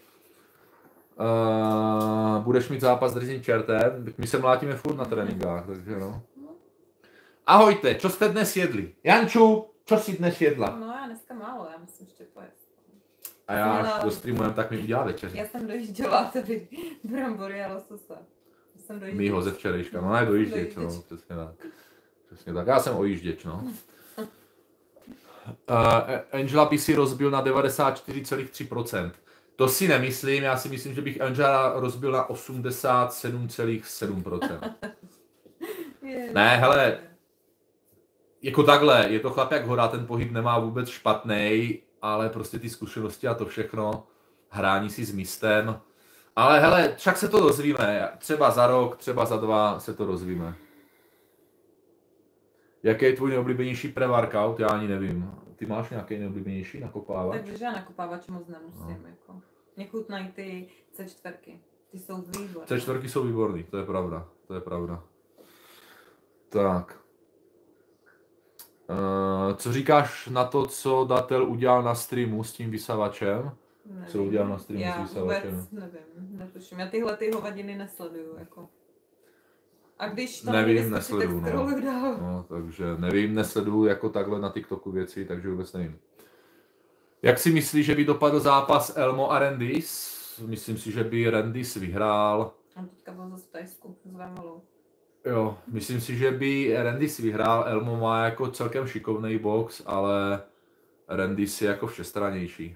Speaker 2: Budeš mít zápas s drzým čertem, my se mlátíme furt na tréninkách, takže no. Ahojte, čo jste dnes jedli? Janču, čo si dnes jedla?
Speaker 1: No já dneska málo, já musím ještě pojést.
Speaker 2: A já až dostreamujem, tak mi udělá večeři.
Speaker 1: Já jsem dojížděla tady brambory a lososa.
Speaker 2: Mýho ze včerejška, no ne dojížděč, no, přesně tak. Přesně tak, já jsem ojížděč, no. Angela by si rozbil na 94,3%. To si nemyslím, já si myslím, že bych Angela rozbil na 87,7%. Ne, hele, jako takhle, je to chlap jak hora, ten pohyb nemá vůbec špatnej, ale prostě ty zkušenosti a to všechno, hrání si s místem. Ale hele, však se to dozvíme, třeba za rok, třeba za 2 se to dozvíme. Jaký je tvůj nejoblíbenější pre-workout? Já ani nevím. Ty máš nějaký nejoblíbenější nakopávač?
Speaker 1: Takže já nakopávač moc nemusím, no. Jako. Mě chutnají ty C4. Ty jsou výborné.
Speaker 2: C4 jsou výborný, to je pravda, to je pravda. Tak. Co říkáš na to, co Datel udělal na streamu s tím vysavačem?
Speaker 1: Nevím.
Speaker 2: Co udělal na streamu s vysavačem?
Speaker 1: Já vůbec nevím, netuším. Já tyhle hovadiny nesleduju, jako. A když to
Speaker 2: nesleduju, no, takže nevím, nesleduju jako takhle na TikToku věci, takže vůbec nevím. Jak si myslíš, že by dopadl zápas Elmo a Randis? Myslím si, že by Randis vyhrál.
Speaker 1: On teďka byl zase v Tajsku s Vemelou.
Speaker 2: Jo, myslím si, že by Randis vyhrál. Elmo má jako celkem šikovný box, ale Randis je jako všestrannější.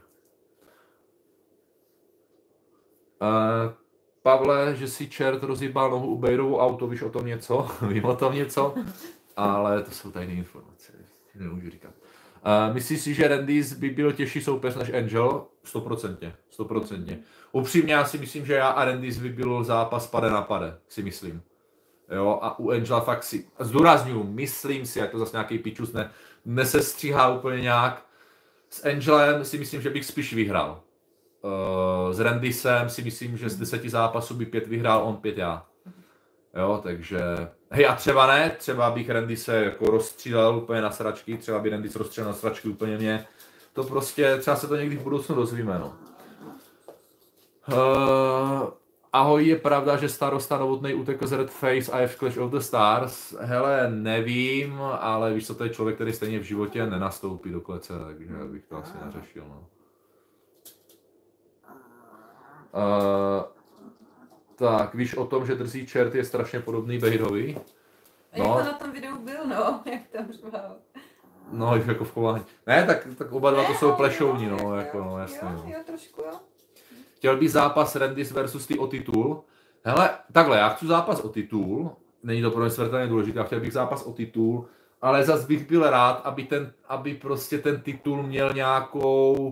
Speaker 2: Pavle, že si čert rozjebal nohu u Bejrovu auto, víš o tom něco? Vím o tom něco? Ale to jsou tajné informace, nemůžu říkat. Myslíš si, že Randis by byl těžší soupeř než Angel? 100%. Upřímně já si myslím, že já a Randis by byl zápas pade na pade, si myslím. Jo, a u Angela fakt si, zdůrazňuji, myslím si, jak to zase nějaký pičus nesestříhá úplně nějak. S Angelem si myslím, že bych spíš vyhrál. S Randisem si myslím, že z 10 zápasů by 5 vyhrál, on 5 já. Jo, takže, hej, a třeba ne, třeba bych Randy se jako rozstřílel úplně na sračky, třeba by Randy se rozstřílel na sračky úplně mě. To prostě, třeba se to někdy v budoucnu dozvíme, no. Ahoj, je pravda, že starosta Novotnej utekl z Red Face a je v Clash of the Stars? Hele, nevím, ale víš co, to je člověk, který stejně v životě nenastoupí do klece, takže bych to asi neřešil, no. Tak, víš o tom, že drzí čert je strašně podobný Bejdovi?
Speaker 1: A jak to na tom videu byl, no, jak tam řval.
Speaker 2: No, jako v chování. Ne, tak oba dva to jsou plešouni, no, jako, no, jasně.
Speaker 1: Jo, trošku, jo.
Speaker 2: Chtěl bych zápas Randys versus ty o titul. Hele, takhle, já chci zápas o titul, není to pro mě smrtelně důležité, já chtěl bych zápas o titul, ale zas bych byl rád, aby prostě ten titul měl nějakou...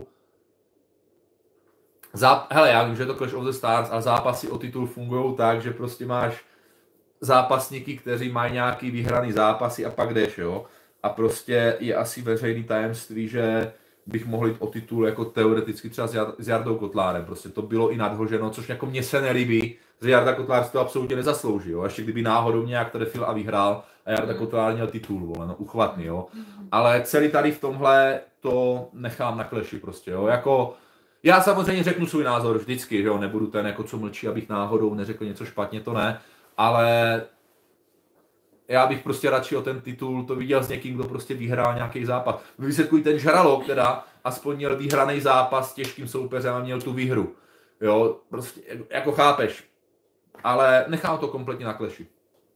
Speaker 2: Hele, já vím, že je to Clash of the Stars, ale zápasy o titul fungují tak, že prostě máš zápasníky, kteří mají nějaký vyhraný zápasy a pak jdeš, jo. A prostě je asi veřejný tajemství, že bych mohl jít o titul jako teoreticky třeba s Jardou Kotlárem. Prostě to bylo i nadhoženo, což jako mně se nelíbí, že Jarda Kotlár si to absolutně nezaslouží, jo. Ještě kdyby náhodou nějak trefil a vyhrál a Jarda Kotlár měl titul, vole, no uchvatný, jo. Ale celý tady v tomhle to nechám na Clashi prostě, jo. Jako, já samozřejmě řeknu svůj názor vždycky, že jo, nebudu ten jako co mlčí, abych náhodou neřekl něco špatně, to ne, ale já bych prostě radši o ten titul to viděl s někým, kdo prostě vyhrál nějaký zápas. Vysvětluji ten Žralok, teda aspoň měl vyhraný zápas s těžkým soupeřem a měl tu výhru. Jo, prostě, jako chápeš. Ale nechám to kompletně na Clashi.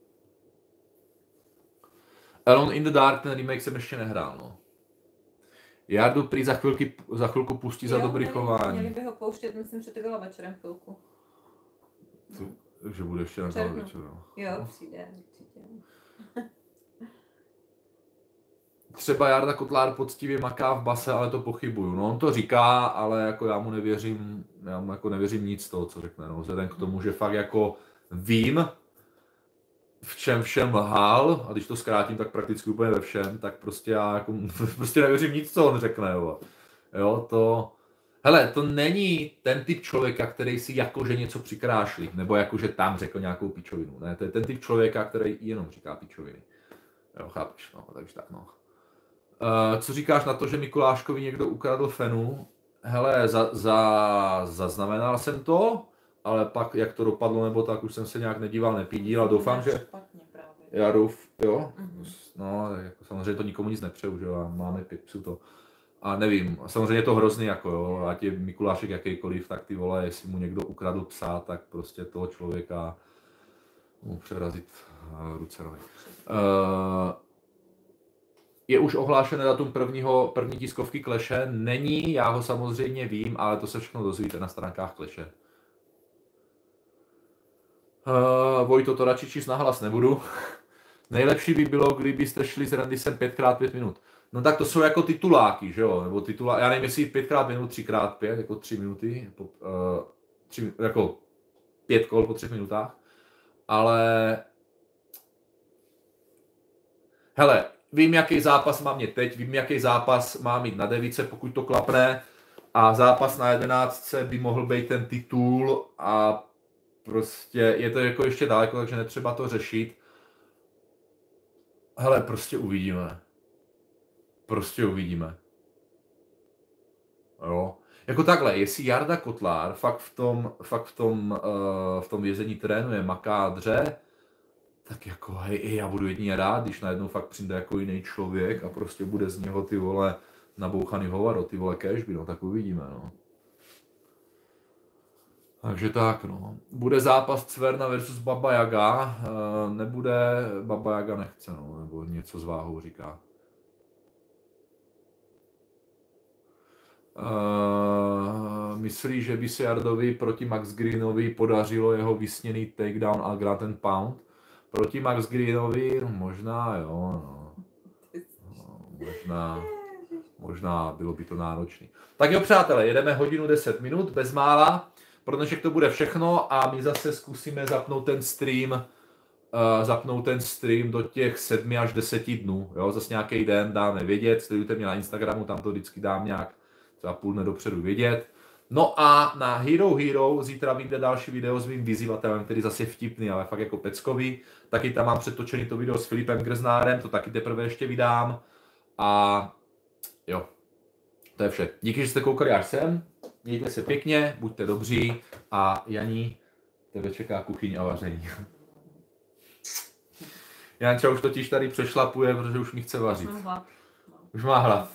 Speaker 2: Alone in the Dark, ten remake jsem ještě nehrál, no. Jardu prý za chvilku pustí za dobrý chování.
Speaker 1: Měli by ho pouštět, myslím, že to bylo večerem chvilku.
Speaker 2: Takže bude ještě na večer, no.
Speaker 1: Jo, přijde, určitě.
Speaker 2: Třeba Jarda Kotlár poctivě maká v base, ale to pochybuju. No on to říká, ale jako já mu jako nevěřím nic z toho, co řekne. No. Vzhledem k tomu, že fakt jako vím, v čem všem lhal, a když to zkrátím, tak prakticky úplně ve všem, tak prostě já jako, prostě nevěřím nic, co on řekne. Jo, to... Hele, to není ten typ člověka, který si jakože něco přikrášlí, nebo jakože tam řekl nějakou pičovinu. Ne, to je ten typ člověka, který jenom říká pičoviny. Jo, chápeš, no, takže tak, no. Co říkáš na to, že Mikuláškovi někdo ukradl fenu? Hele, zaznamenal jsem to, ale pak, jak to dopadlo, nebo tak, už jsem se nějak nedíval, nepídil a doufám, že... Já jo? No, jako samozřejmě to nikomu nic nepřeju, že jo, a máme psu to. A nevím, samozřejmě je to hrozný, jako jo, ať je Mikulášek jakýkoliv, tak ty vole, jestli mu někdo ukradl psa, tak prostě toho člověka mu přerazit ruce nohy. Je už ohlášené datum první tiskovky Clashe? Není, já ho samozřejmě vím, ale to se všechno dozvíte na stránkách Clashe. Vojto, to radši číst nahlas nebudu. Nejlepší by bylo, kdybyste šli s Randysem 5x5 minut. No tak to jsou jako tituláky, že jo? Nebo já nevím, jestli 5x minut, 3x5, jako 3 minuty, jako 5 kol po 3 minutách. Ale hele, vím, jaký zápas mám mít teď, vím, jaký zápas mám mít na 9, pokud to klapne. A zápas na 11 by mohl být ten titul a prostě je to jako ještě daleko, takže netřeba to řešit. Hele, prostě uvidíme. Jo. Jako takhle, jestli Jarda Kotlár fakt v tom vězení trénuje, maká, dře, tak jako hej, já budu jedině rád, když najednou fakt přijde jako jiný člověk a prostě bude z něho ty vole nabouchaný hovado, ty vole cashby, no tak uvidíme, no. Takže tak, no. Bude zápas Cverna versus Baba Yaga, nebude, Baba Yaga nechce, no, nebo něco s váhou říká. Myslí, že by se Jardovi proti Max Greenovi podařilo jeho vysněný takedown a ground and pound? Proti Max Greenovi, možná jo, no. Možná bylo by to náročný. Tak jo, přátelé, jedeme hodinu 10 minut, bezmála. Pro dnešek to bude všechno a my zase zkusíme zapnout ten stream do těch 7 až 10 dnů. Jo? Zase nějaký den dáme vědět, sledujte mě na Instagramu, tam to vždycky dám nějak třeba půl dne dopředu vědět. No a na Hero zítra vyjde další video s mým vyzývatelem, který zase je vtipný, ale fakt jako peckový. Taky tam mám přetočený to video s Filipem Grznárem, to taky teprve ještě vydám. A jo, to je vše. Díky, že jste koukali až sem. Mějte se pěkně, buďte dobří a Janí, tebe čeká kuchyň a vaření. Janča už totiž tady přešlapuje, protože už mi chce vařit. Už má hlad.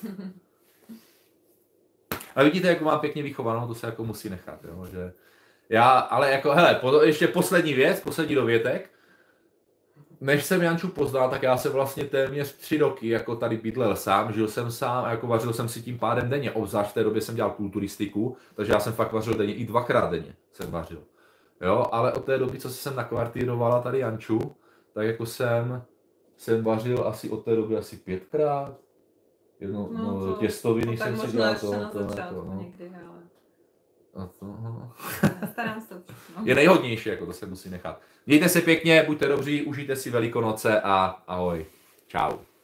Speaker 2: A vidíte, jak mám pěkně vychovanou, to se jako musí nechat, jo, že ale jako, hele, ještě poslední věc, poslední dovětek. Než jsem Janču poznal, tak já jsem vlastně téměř 3 roky jako tady bydlel sám, žil jsem sám a jako vařil jsem si tím pádem denně, obzvlášť v té době jsem dělal kulturistiku, takže já jsem fakt vařil denně, i 2krát denně jsem vařil. Jo, ale od té doby, co jsem nakvartírovala tady Janču, tak jako jsem vařil asi od té doby asi 5krát. Těstoviny jsem si dělal to.
Speaker 1: Někdy, ale... Starám se to všechno.
Speaker 2: Je nejhodnější, jako to se musí nechat. Mějte se pěkně, buďte dobří, užijte si Velikonoce a ahoj. Čau.